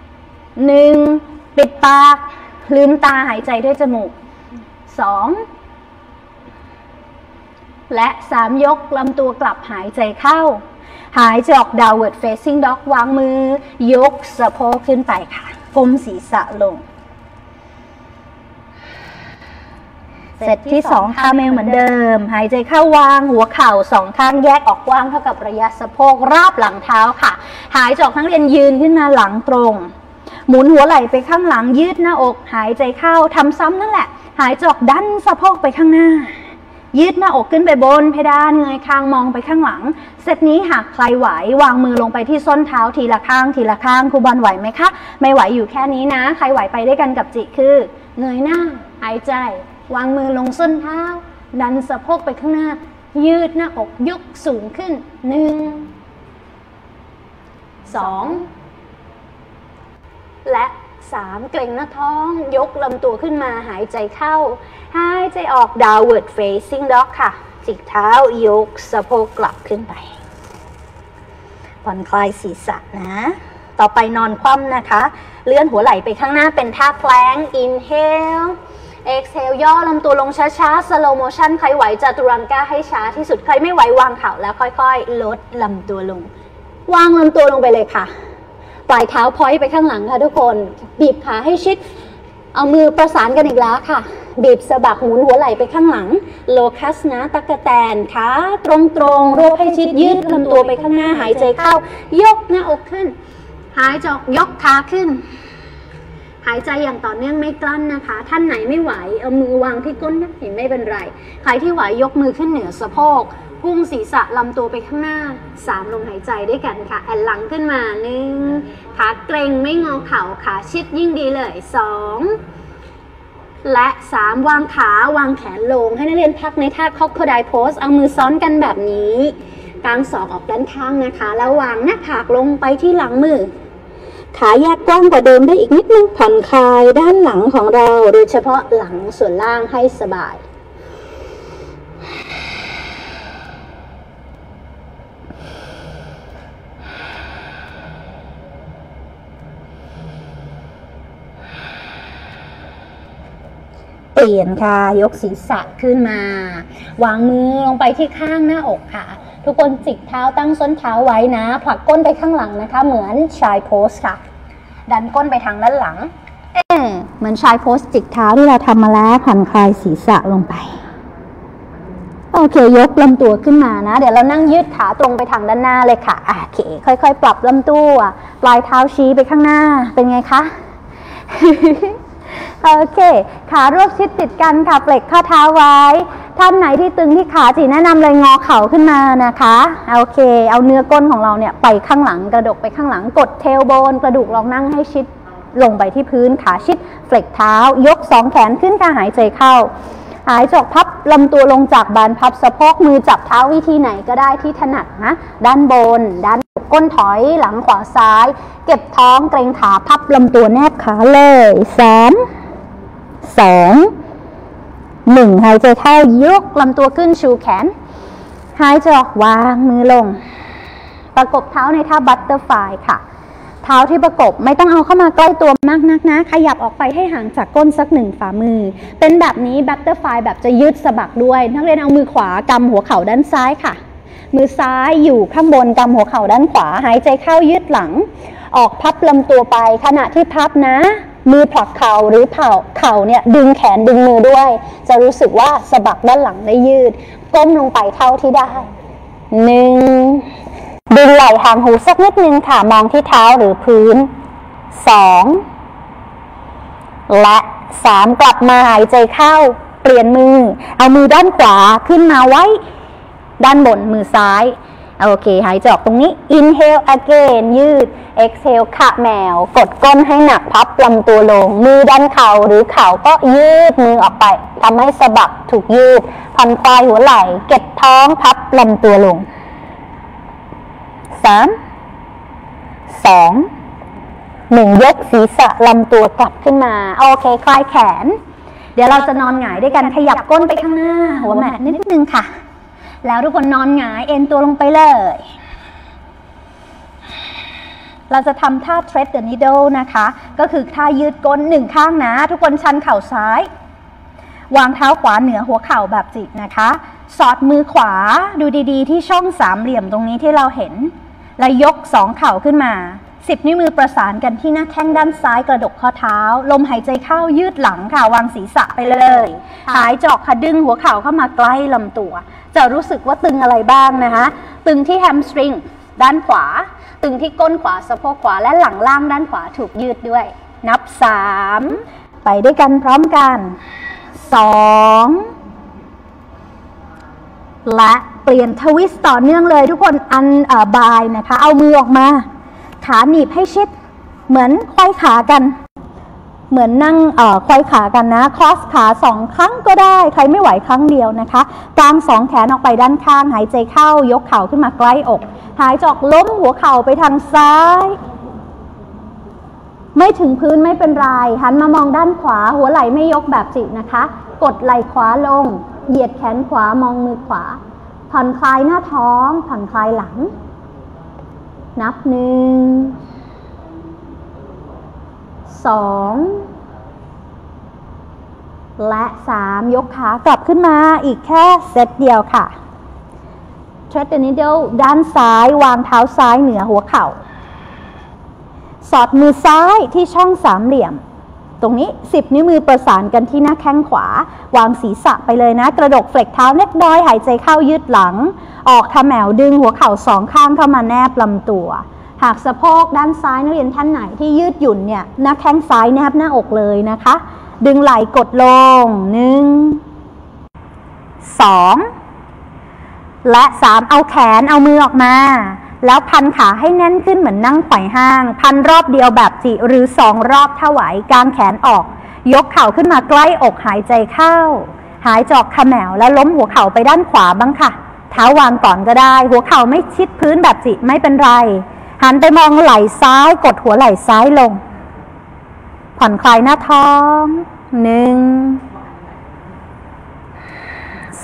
1ปิดปากลืมตาหายใจด้วยจมูก2และ3ยกลำตัวกลับหายใจเข้าหายใจออก downward facing dog วางมือยกสะโพกขึ้นไปค่ะก้มศีรษะลงเซตที่2คาเมลเหมือนเดิมหายใจเข้าวางหัวเข่า2ข้างแยกออกกว้างเท่ากับระยะสะโพกราบหลังเท้าค่ะหายใจออกทั้งเรียนยืนขึ้นมาหลังตรงหมุนหัวไหล่ไปข้างหลังยืดหน้าอกหายใจเข้าทำซ้ำนั่นแหละหายใจออกดันสะโพกไปข้างหน้ายืดหน้าอกขึ้นไปบนเพดานเงยคางมองไปข้างหลังเซตนี้หากใครไหววางมือลงไปที่ส้นเท้าทีละข้างทีละข้างครูบอลไหวไหมคะไม่ไหวอยู่แค่นี้นะใครไหวไปด้วยกันกับจิคือเงยหน้าหายใจวางมือลงส้นเท้าดันสะโพกไปข้างหน้ายืดหน้าอกยกสูงขึ้น1 2และ3เกร็งหน้าท้องยกลำตัวขึ้นมาหายใจเข้าหายใจออก downward facing dog ค่ะจิกเท้ายกสะโพกกลับขึ้นไปผ่อนคลายศีรษะนะต่อไปนอนคว่ำนะคะเลื่อนหัวไหล่ไปข้างหน้าเป็นท่าแพลง inhale exhale ย่อลำตัวลงช้าๆ slow motion ใครไหวจัตุรังกาให้ช้าที่สุดใครไม่ไหววางเข่าแล้วค่อยๆลดลำตัวลงวางลำตัวลงไปเลยค่ะปลายเท้าพอยต์ไปข้างหลังค่ะทุกคนบีบขาให้ชิดเอามือประสานกันอีกแล้วค่ะบีบสะบักหมุนหัวไหล่ไปข้างหลังโลคัสนะตะกะแตนขาตรงๆรวบให้ชิดยืดลำตัวไปข้างหน้าหายใจเข้ายกหน้าอกขึ้นหายใจออกยกขาขึ้นหายใจอย่างต่อเนื่องไม่กลั้นนะคะท่านไหนไม่ไหวเอามือวางที่ก้นได้ไม่เป็นไรใครที่ไหวยกมือขึ้นเหนือสะโพกพุ่งศีรษะลำตัวไปข้างหน้า3ลมหายใจด้วยกันค่ะแอนหลังขึ้นมา1ขาเกร็งไม่งอเข่าขาชิดยิ่งดีเลย2และ3วางขาวางแขนลงให้นักเรียนพักในท่า crocodile pose เอามือซ้อนกันแบบนี้กางศอกออกด้านข้างนะคะแล้ววางหน้าผากลงไปที่หลังมือขาแยกกว้างกว่าเดิมได้อีกนิดนึงผ่อนคลายด้านหลังของเราโดยเฉพาะหลังส่วนล่างให้สบายเปลี่ยนค่ะยกศีรษะขึ้นมาวางมือลงไปที่ข้างหน้าอกค่ะทุกคนจิกเท้าตั้งส้นเท้าไว้นะผลักก้นไปข้างหลังนะคะเหมือนชายโพสค่ะดันก้นไปทางด้านหลังเหมือนชายโพสจิกเท้าที่เราทำมาแล้วผ่อนคลายศีรษะลงไปโอเคยกลำตัวขึ้นมานะเดี๋ยวเรานั่งยืดขาตรงไปทางด้านหน้าเลยค่ะโอเคค่อยๆปรับลำตัวปลายเท้าชี้ไปข้างหน้าเป็นไงคะ โอเคขารวบชิดติดกันค่ะเปล็กข้อเท้าไว้ท่านไหนที่ตึงที่ขาจีแนะนำเลยงอเข่าขึ้นมานะคะโอเคเอาเนื้อก้นของเราเนี่ยไปข้างหลังกระดกไปข้างหลังกดเทลโบนกระดูกลองนั่งให้ชิดลงไปที่พื้นขาชิดเฟล็กเท้ายกสองแขนขึ้นค่ะหายใจเข้าหายใจออกพับลำตัวลงจากบานพับสะโพกมือจับเท้าวิธีไหนก็ได้ที่ถนัดนะด้านบนด้านก้นถอยหลังขวาซ้ายเก็บท้องเกรงขาพับลำตัวแนบขาเลย3 2 1หายใจเข้ายกลำตัวขึ้นชูแขนหายใจออกวางมือลงประกบเท้าในท่าบัตเตอร์ฟลายค่ะเท้าที่ประกบไม่ต้องเอาเข้ามาใกล้ตัวมากนักนะขยับออกไปให้ห่างจากก้นสัก1 ฝ่ามือเป็นแบบนี้บัตเตอร์ฟลายแบบจะยืดสะบักด้วยนักเรียนเอามือขวากำหัวเข่าด้านซ้ายค่ะมือซ้ายอยู่ข้างบนกำหัวเข่าด้านขวาหายใจเข้ายืดหลังออกพับลำตัวไปขณะที่พับนะมือผลักเข่าหรือเข่าเนี่ยดึงแขนดึงมือด้วยจะรู้สึกว่าสะบักด้านหลังได้ยืดก้มลงไปเท่าที่ได้1ดึงไหล่ห่างหูสักนิดนึงค่ะมองที่เท้าหรือพื้น2และ3กลับมาหายใจเข้าเปลี่ยนมือเอามือด้านขวาขึ้นมาไว้ด้านบนมือซ้ายโอเคหายใจออกตรงนี้ inhale again ยืด exhale ขะแมวกดก้นให้หนักพับลำตัวลงมือดันเข่าหรือเข่าก็ยืดมือออกไปทำให้สะบักถูกยืดผ่อนคลายหัวไหล่เก็บท้องพับลำตัวลง3 2 1ยกศีรษะลำตัวกลับขึ้นมาโอเคคลายแขนเดี๋ยวเราจะนอนหงายด้วยกันขยับก้นไปข้างหน้าหัวแมทนิดนึงค่ะแล้วทุกคนนอนหงายเอ็นตัวลงไปเลยเราจะทำท่า thread the needle นะคะก็คือท่ายืดก้น1 ข้างนะทุกคนชันเข่าซ้ายวางเท้าขวาเหนือหัวเข่าแบบจิกนะคะสอดมือขวาดูดีๆที่ช่องสามเหลี่ยมตรงนี้ที่เราเห็นแล้วยก2 เข่าขึ้นมา10 นิ้วมือประสานกันที่หน้าแข้งด้านซ้ายกระดกข้อเท้าลมหายใจเข้ายืดหลังค่ะวางศีรษะไปเลยหายใจออกค่ะดึงหัวเข่าเข้ามาใกล้ลำตัวจะรู้สึกว่าตึงอะไรบ้างนะคะตึงที่แฮมสตริงด้านขวาตึงที่ก้นขวาสะโพกขวาและหลังล่างด้านขวาถูกยืดด้วยนับ3ไปด้วยกันพร้อมกัน2และเปลี่ยนทวิสต์ต่อเนื่องเลยทุกคนบายนะคะเอามือออกมาขาหนีบให้ชิดเหมือนไขว้ขากันเหมือนนั่งไขว้ขากันนะครอสขา2 ครั้งก็ได้ใครไม่ไหวครั้งเดียวนะคะกาง2 แขนออกไปด้านข้างหายใจเข้ายกเข่าขึ้นมาใกล้อกหายใจออกล้มหัวเข่าไปทางซ้ายไม่ถึงพื้นไม่เป็นไรหันมามองด้านขวาหัวไหล่ไม่ยกแบบจิกนะคะกดไหล่ขวาลงเหยียดแขนขวามองมือขวาผ่อนคลายหน้าท้องผ่อนคลายหลังนับ1 2และ3ยกขากลับขึ้นมาอีกแค่เซตเดียวค่ะ thread the needle ด้านซ้ายวางเท้าซ้ายเหนือหัวเข่าสอดมือซ้ายที่ช่องสามเหลี่ยมตรงนี้10 นิ้วมือประสานกันที่หน้าแข้งขวาวางศีรษะไปเลยนะกระดกเฟล็กเท้าเล็กน้อยหายใจเข้ายืดหลังออกขมแหวดึงหัวเข่า2 ข้างเข้ามาแนบลำตัวหากสะโพกด้านซ้ายนักเรียนท่านไหนที่ยืดหยุ่นเนี่ยหน้าแข้งซ้ายแนบหน้าอกเลยนะคะดึงไหล่กดลง1 2และ3เอาแขนเอามือออกมาแล้วพันขาให้แน่นขึ้นเหมือนนั่งไขว่ห้างพันรอบเดียวแบบจิหรือ2 รอบถ้าไหวกางแขนออกยกเข่าขึ้นมาใกล้อกหายใจเข้าหายใจออกขมแหวแล้วล้มหัวเข่าไปด้านขวาบ้างค่ะเท้าวางก่อนก็ได้หัวเข่าไม่ชิดพื้นแบบจิไม่เป็นไรหันไปมองไหล่ซ้ายกดหัวไหล่ซ้ายลงผ่อนคลายหน้าท้อง1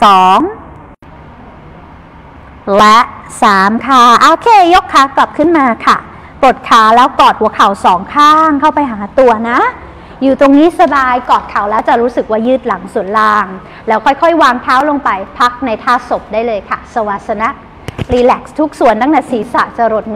2และ3ค่ะโอเคยกขากลับขึ้นมาค่ะกดขาแล้วกอดหัวเข่า2 ข้างเข้าไปหาตัวนะอยู่ตรงนี้สบายกอดเข่าแล้วจะรู้สึกว่ายืดหลังส่วนล่างแล้วค่อยๆวางเท้าลงไปพักในท่าศพได้เลยค่ะสวาสนะรีแลกซ์ทุกส่วนตั้งแต่ศีรษะจรด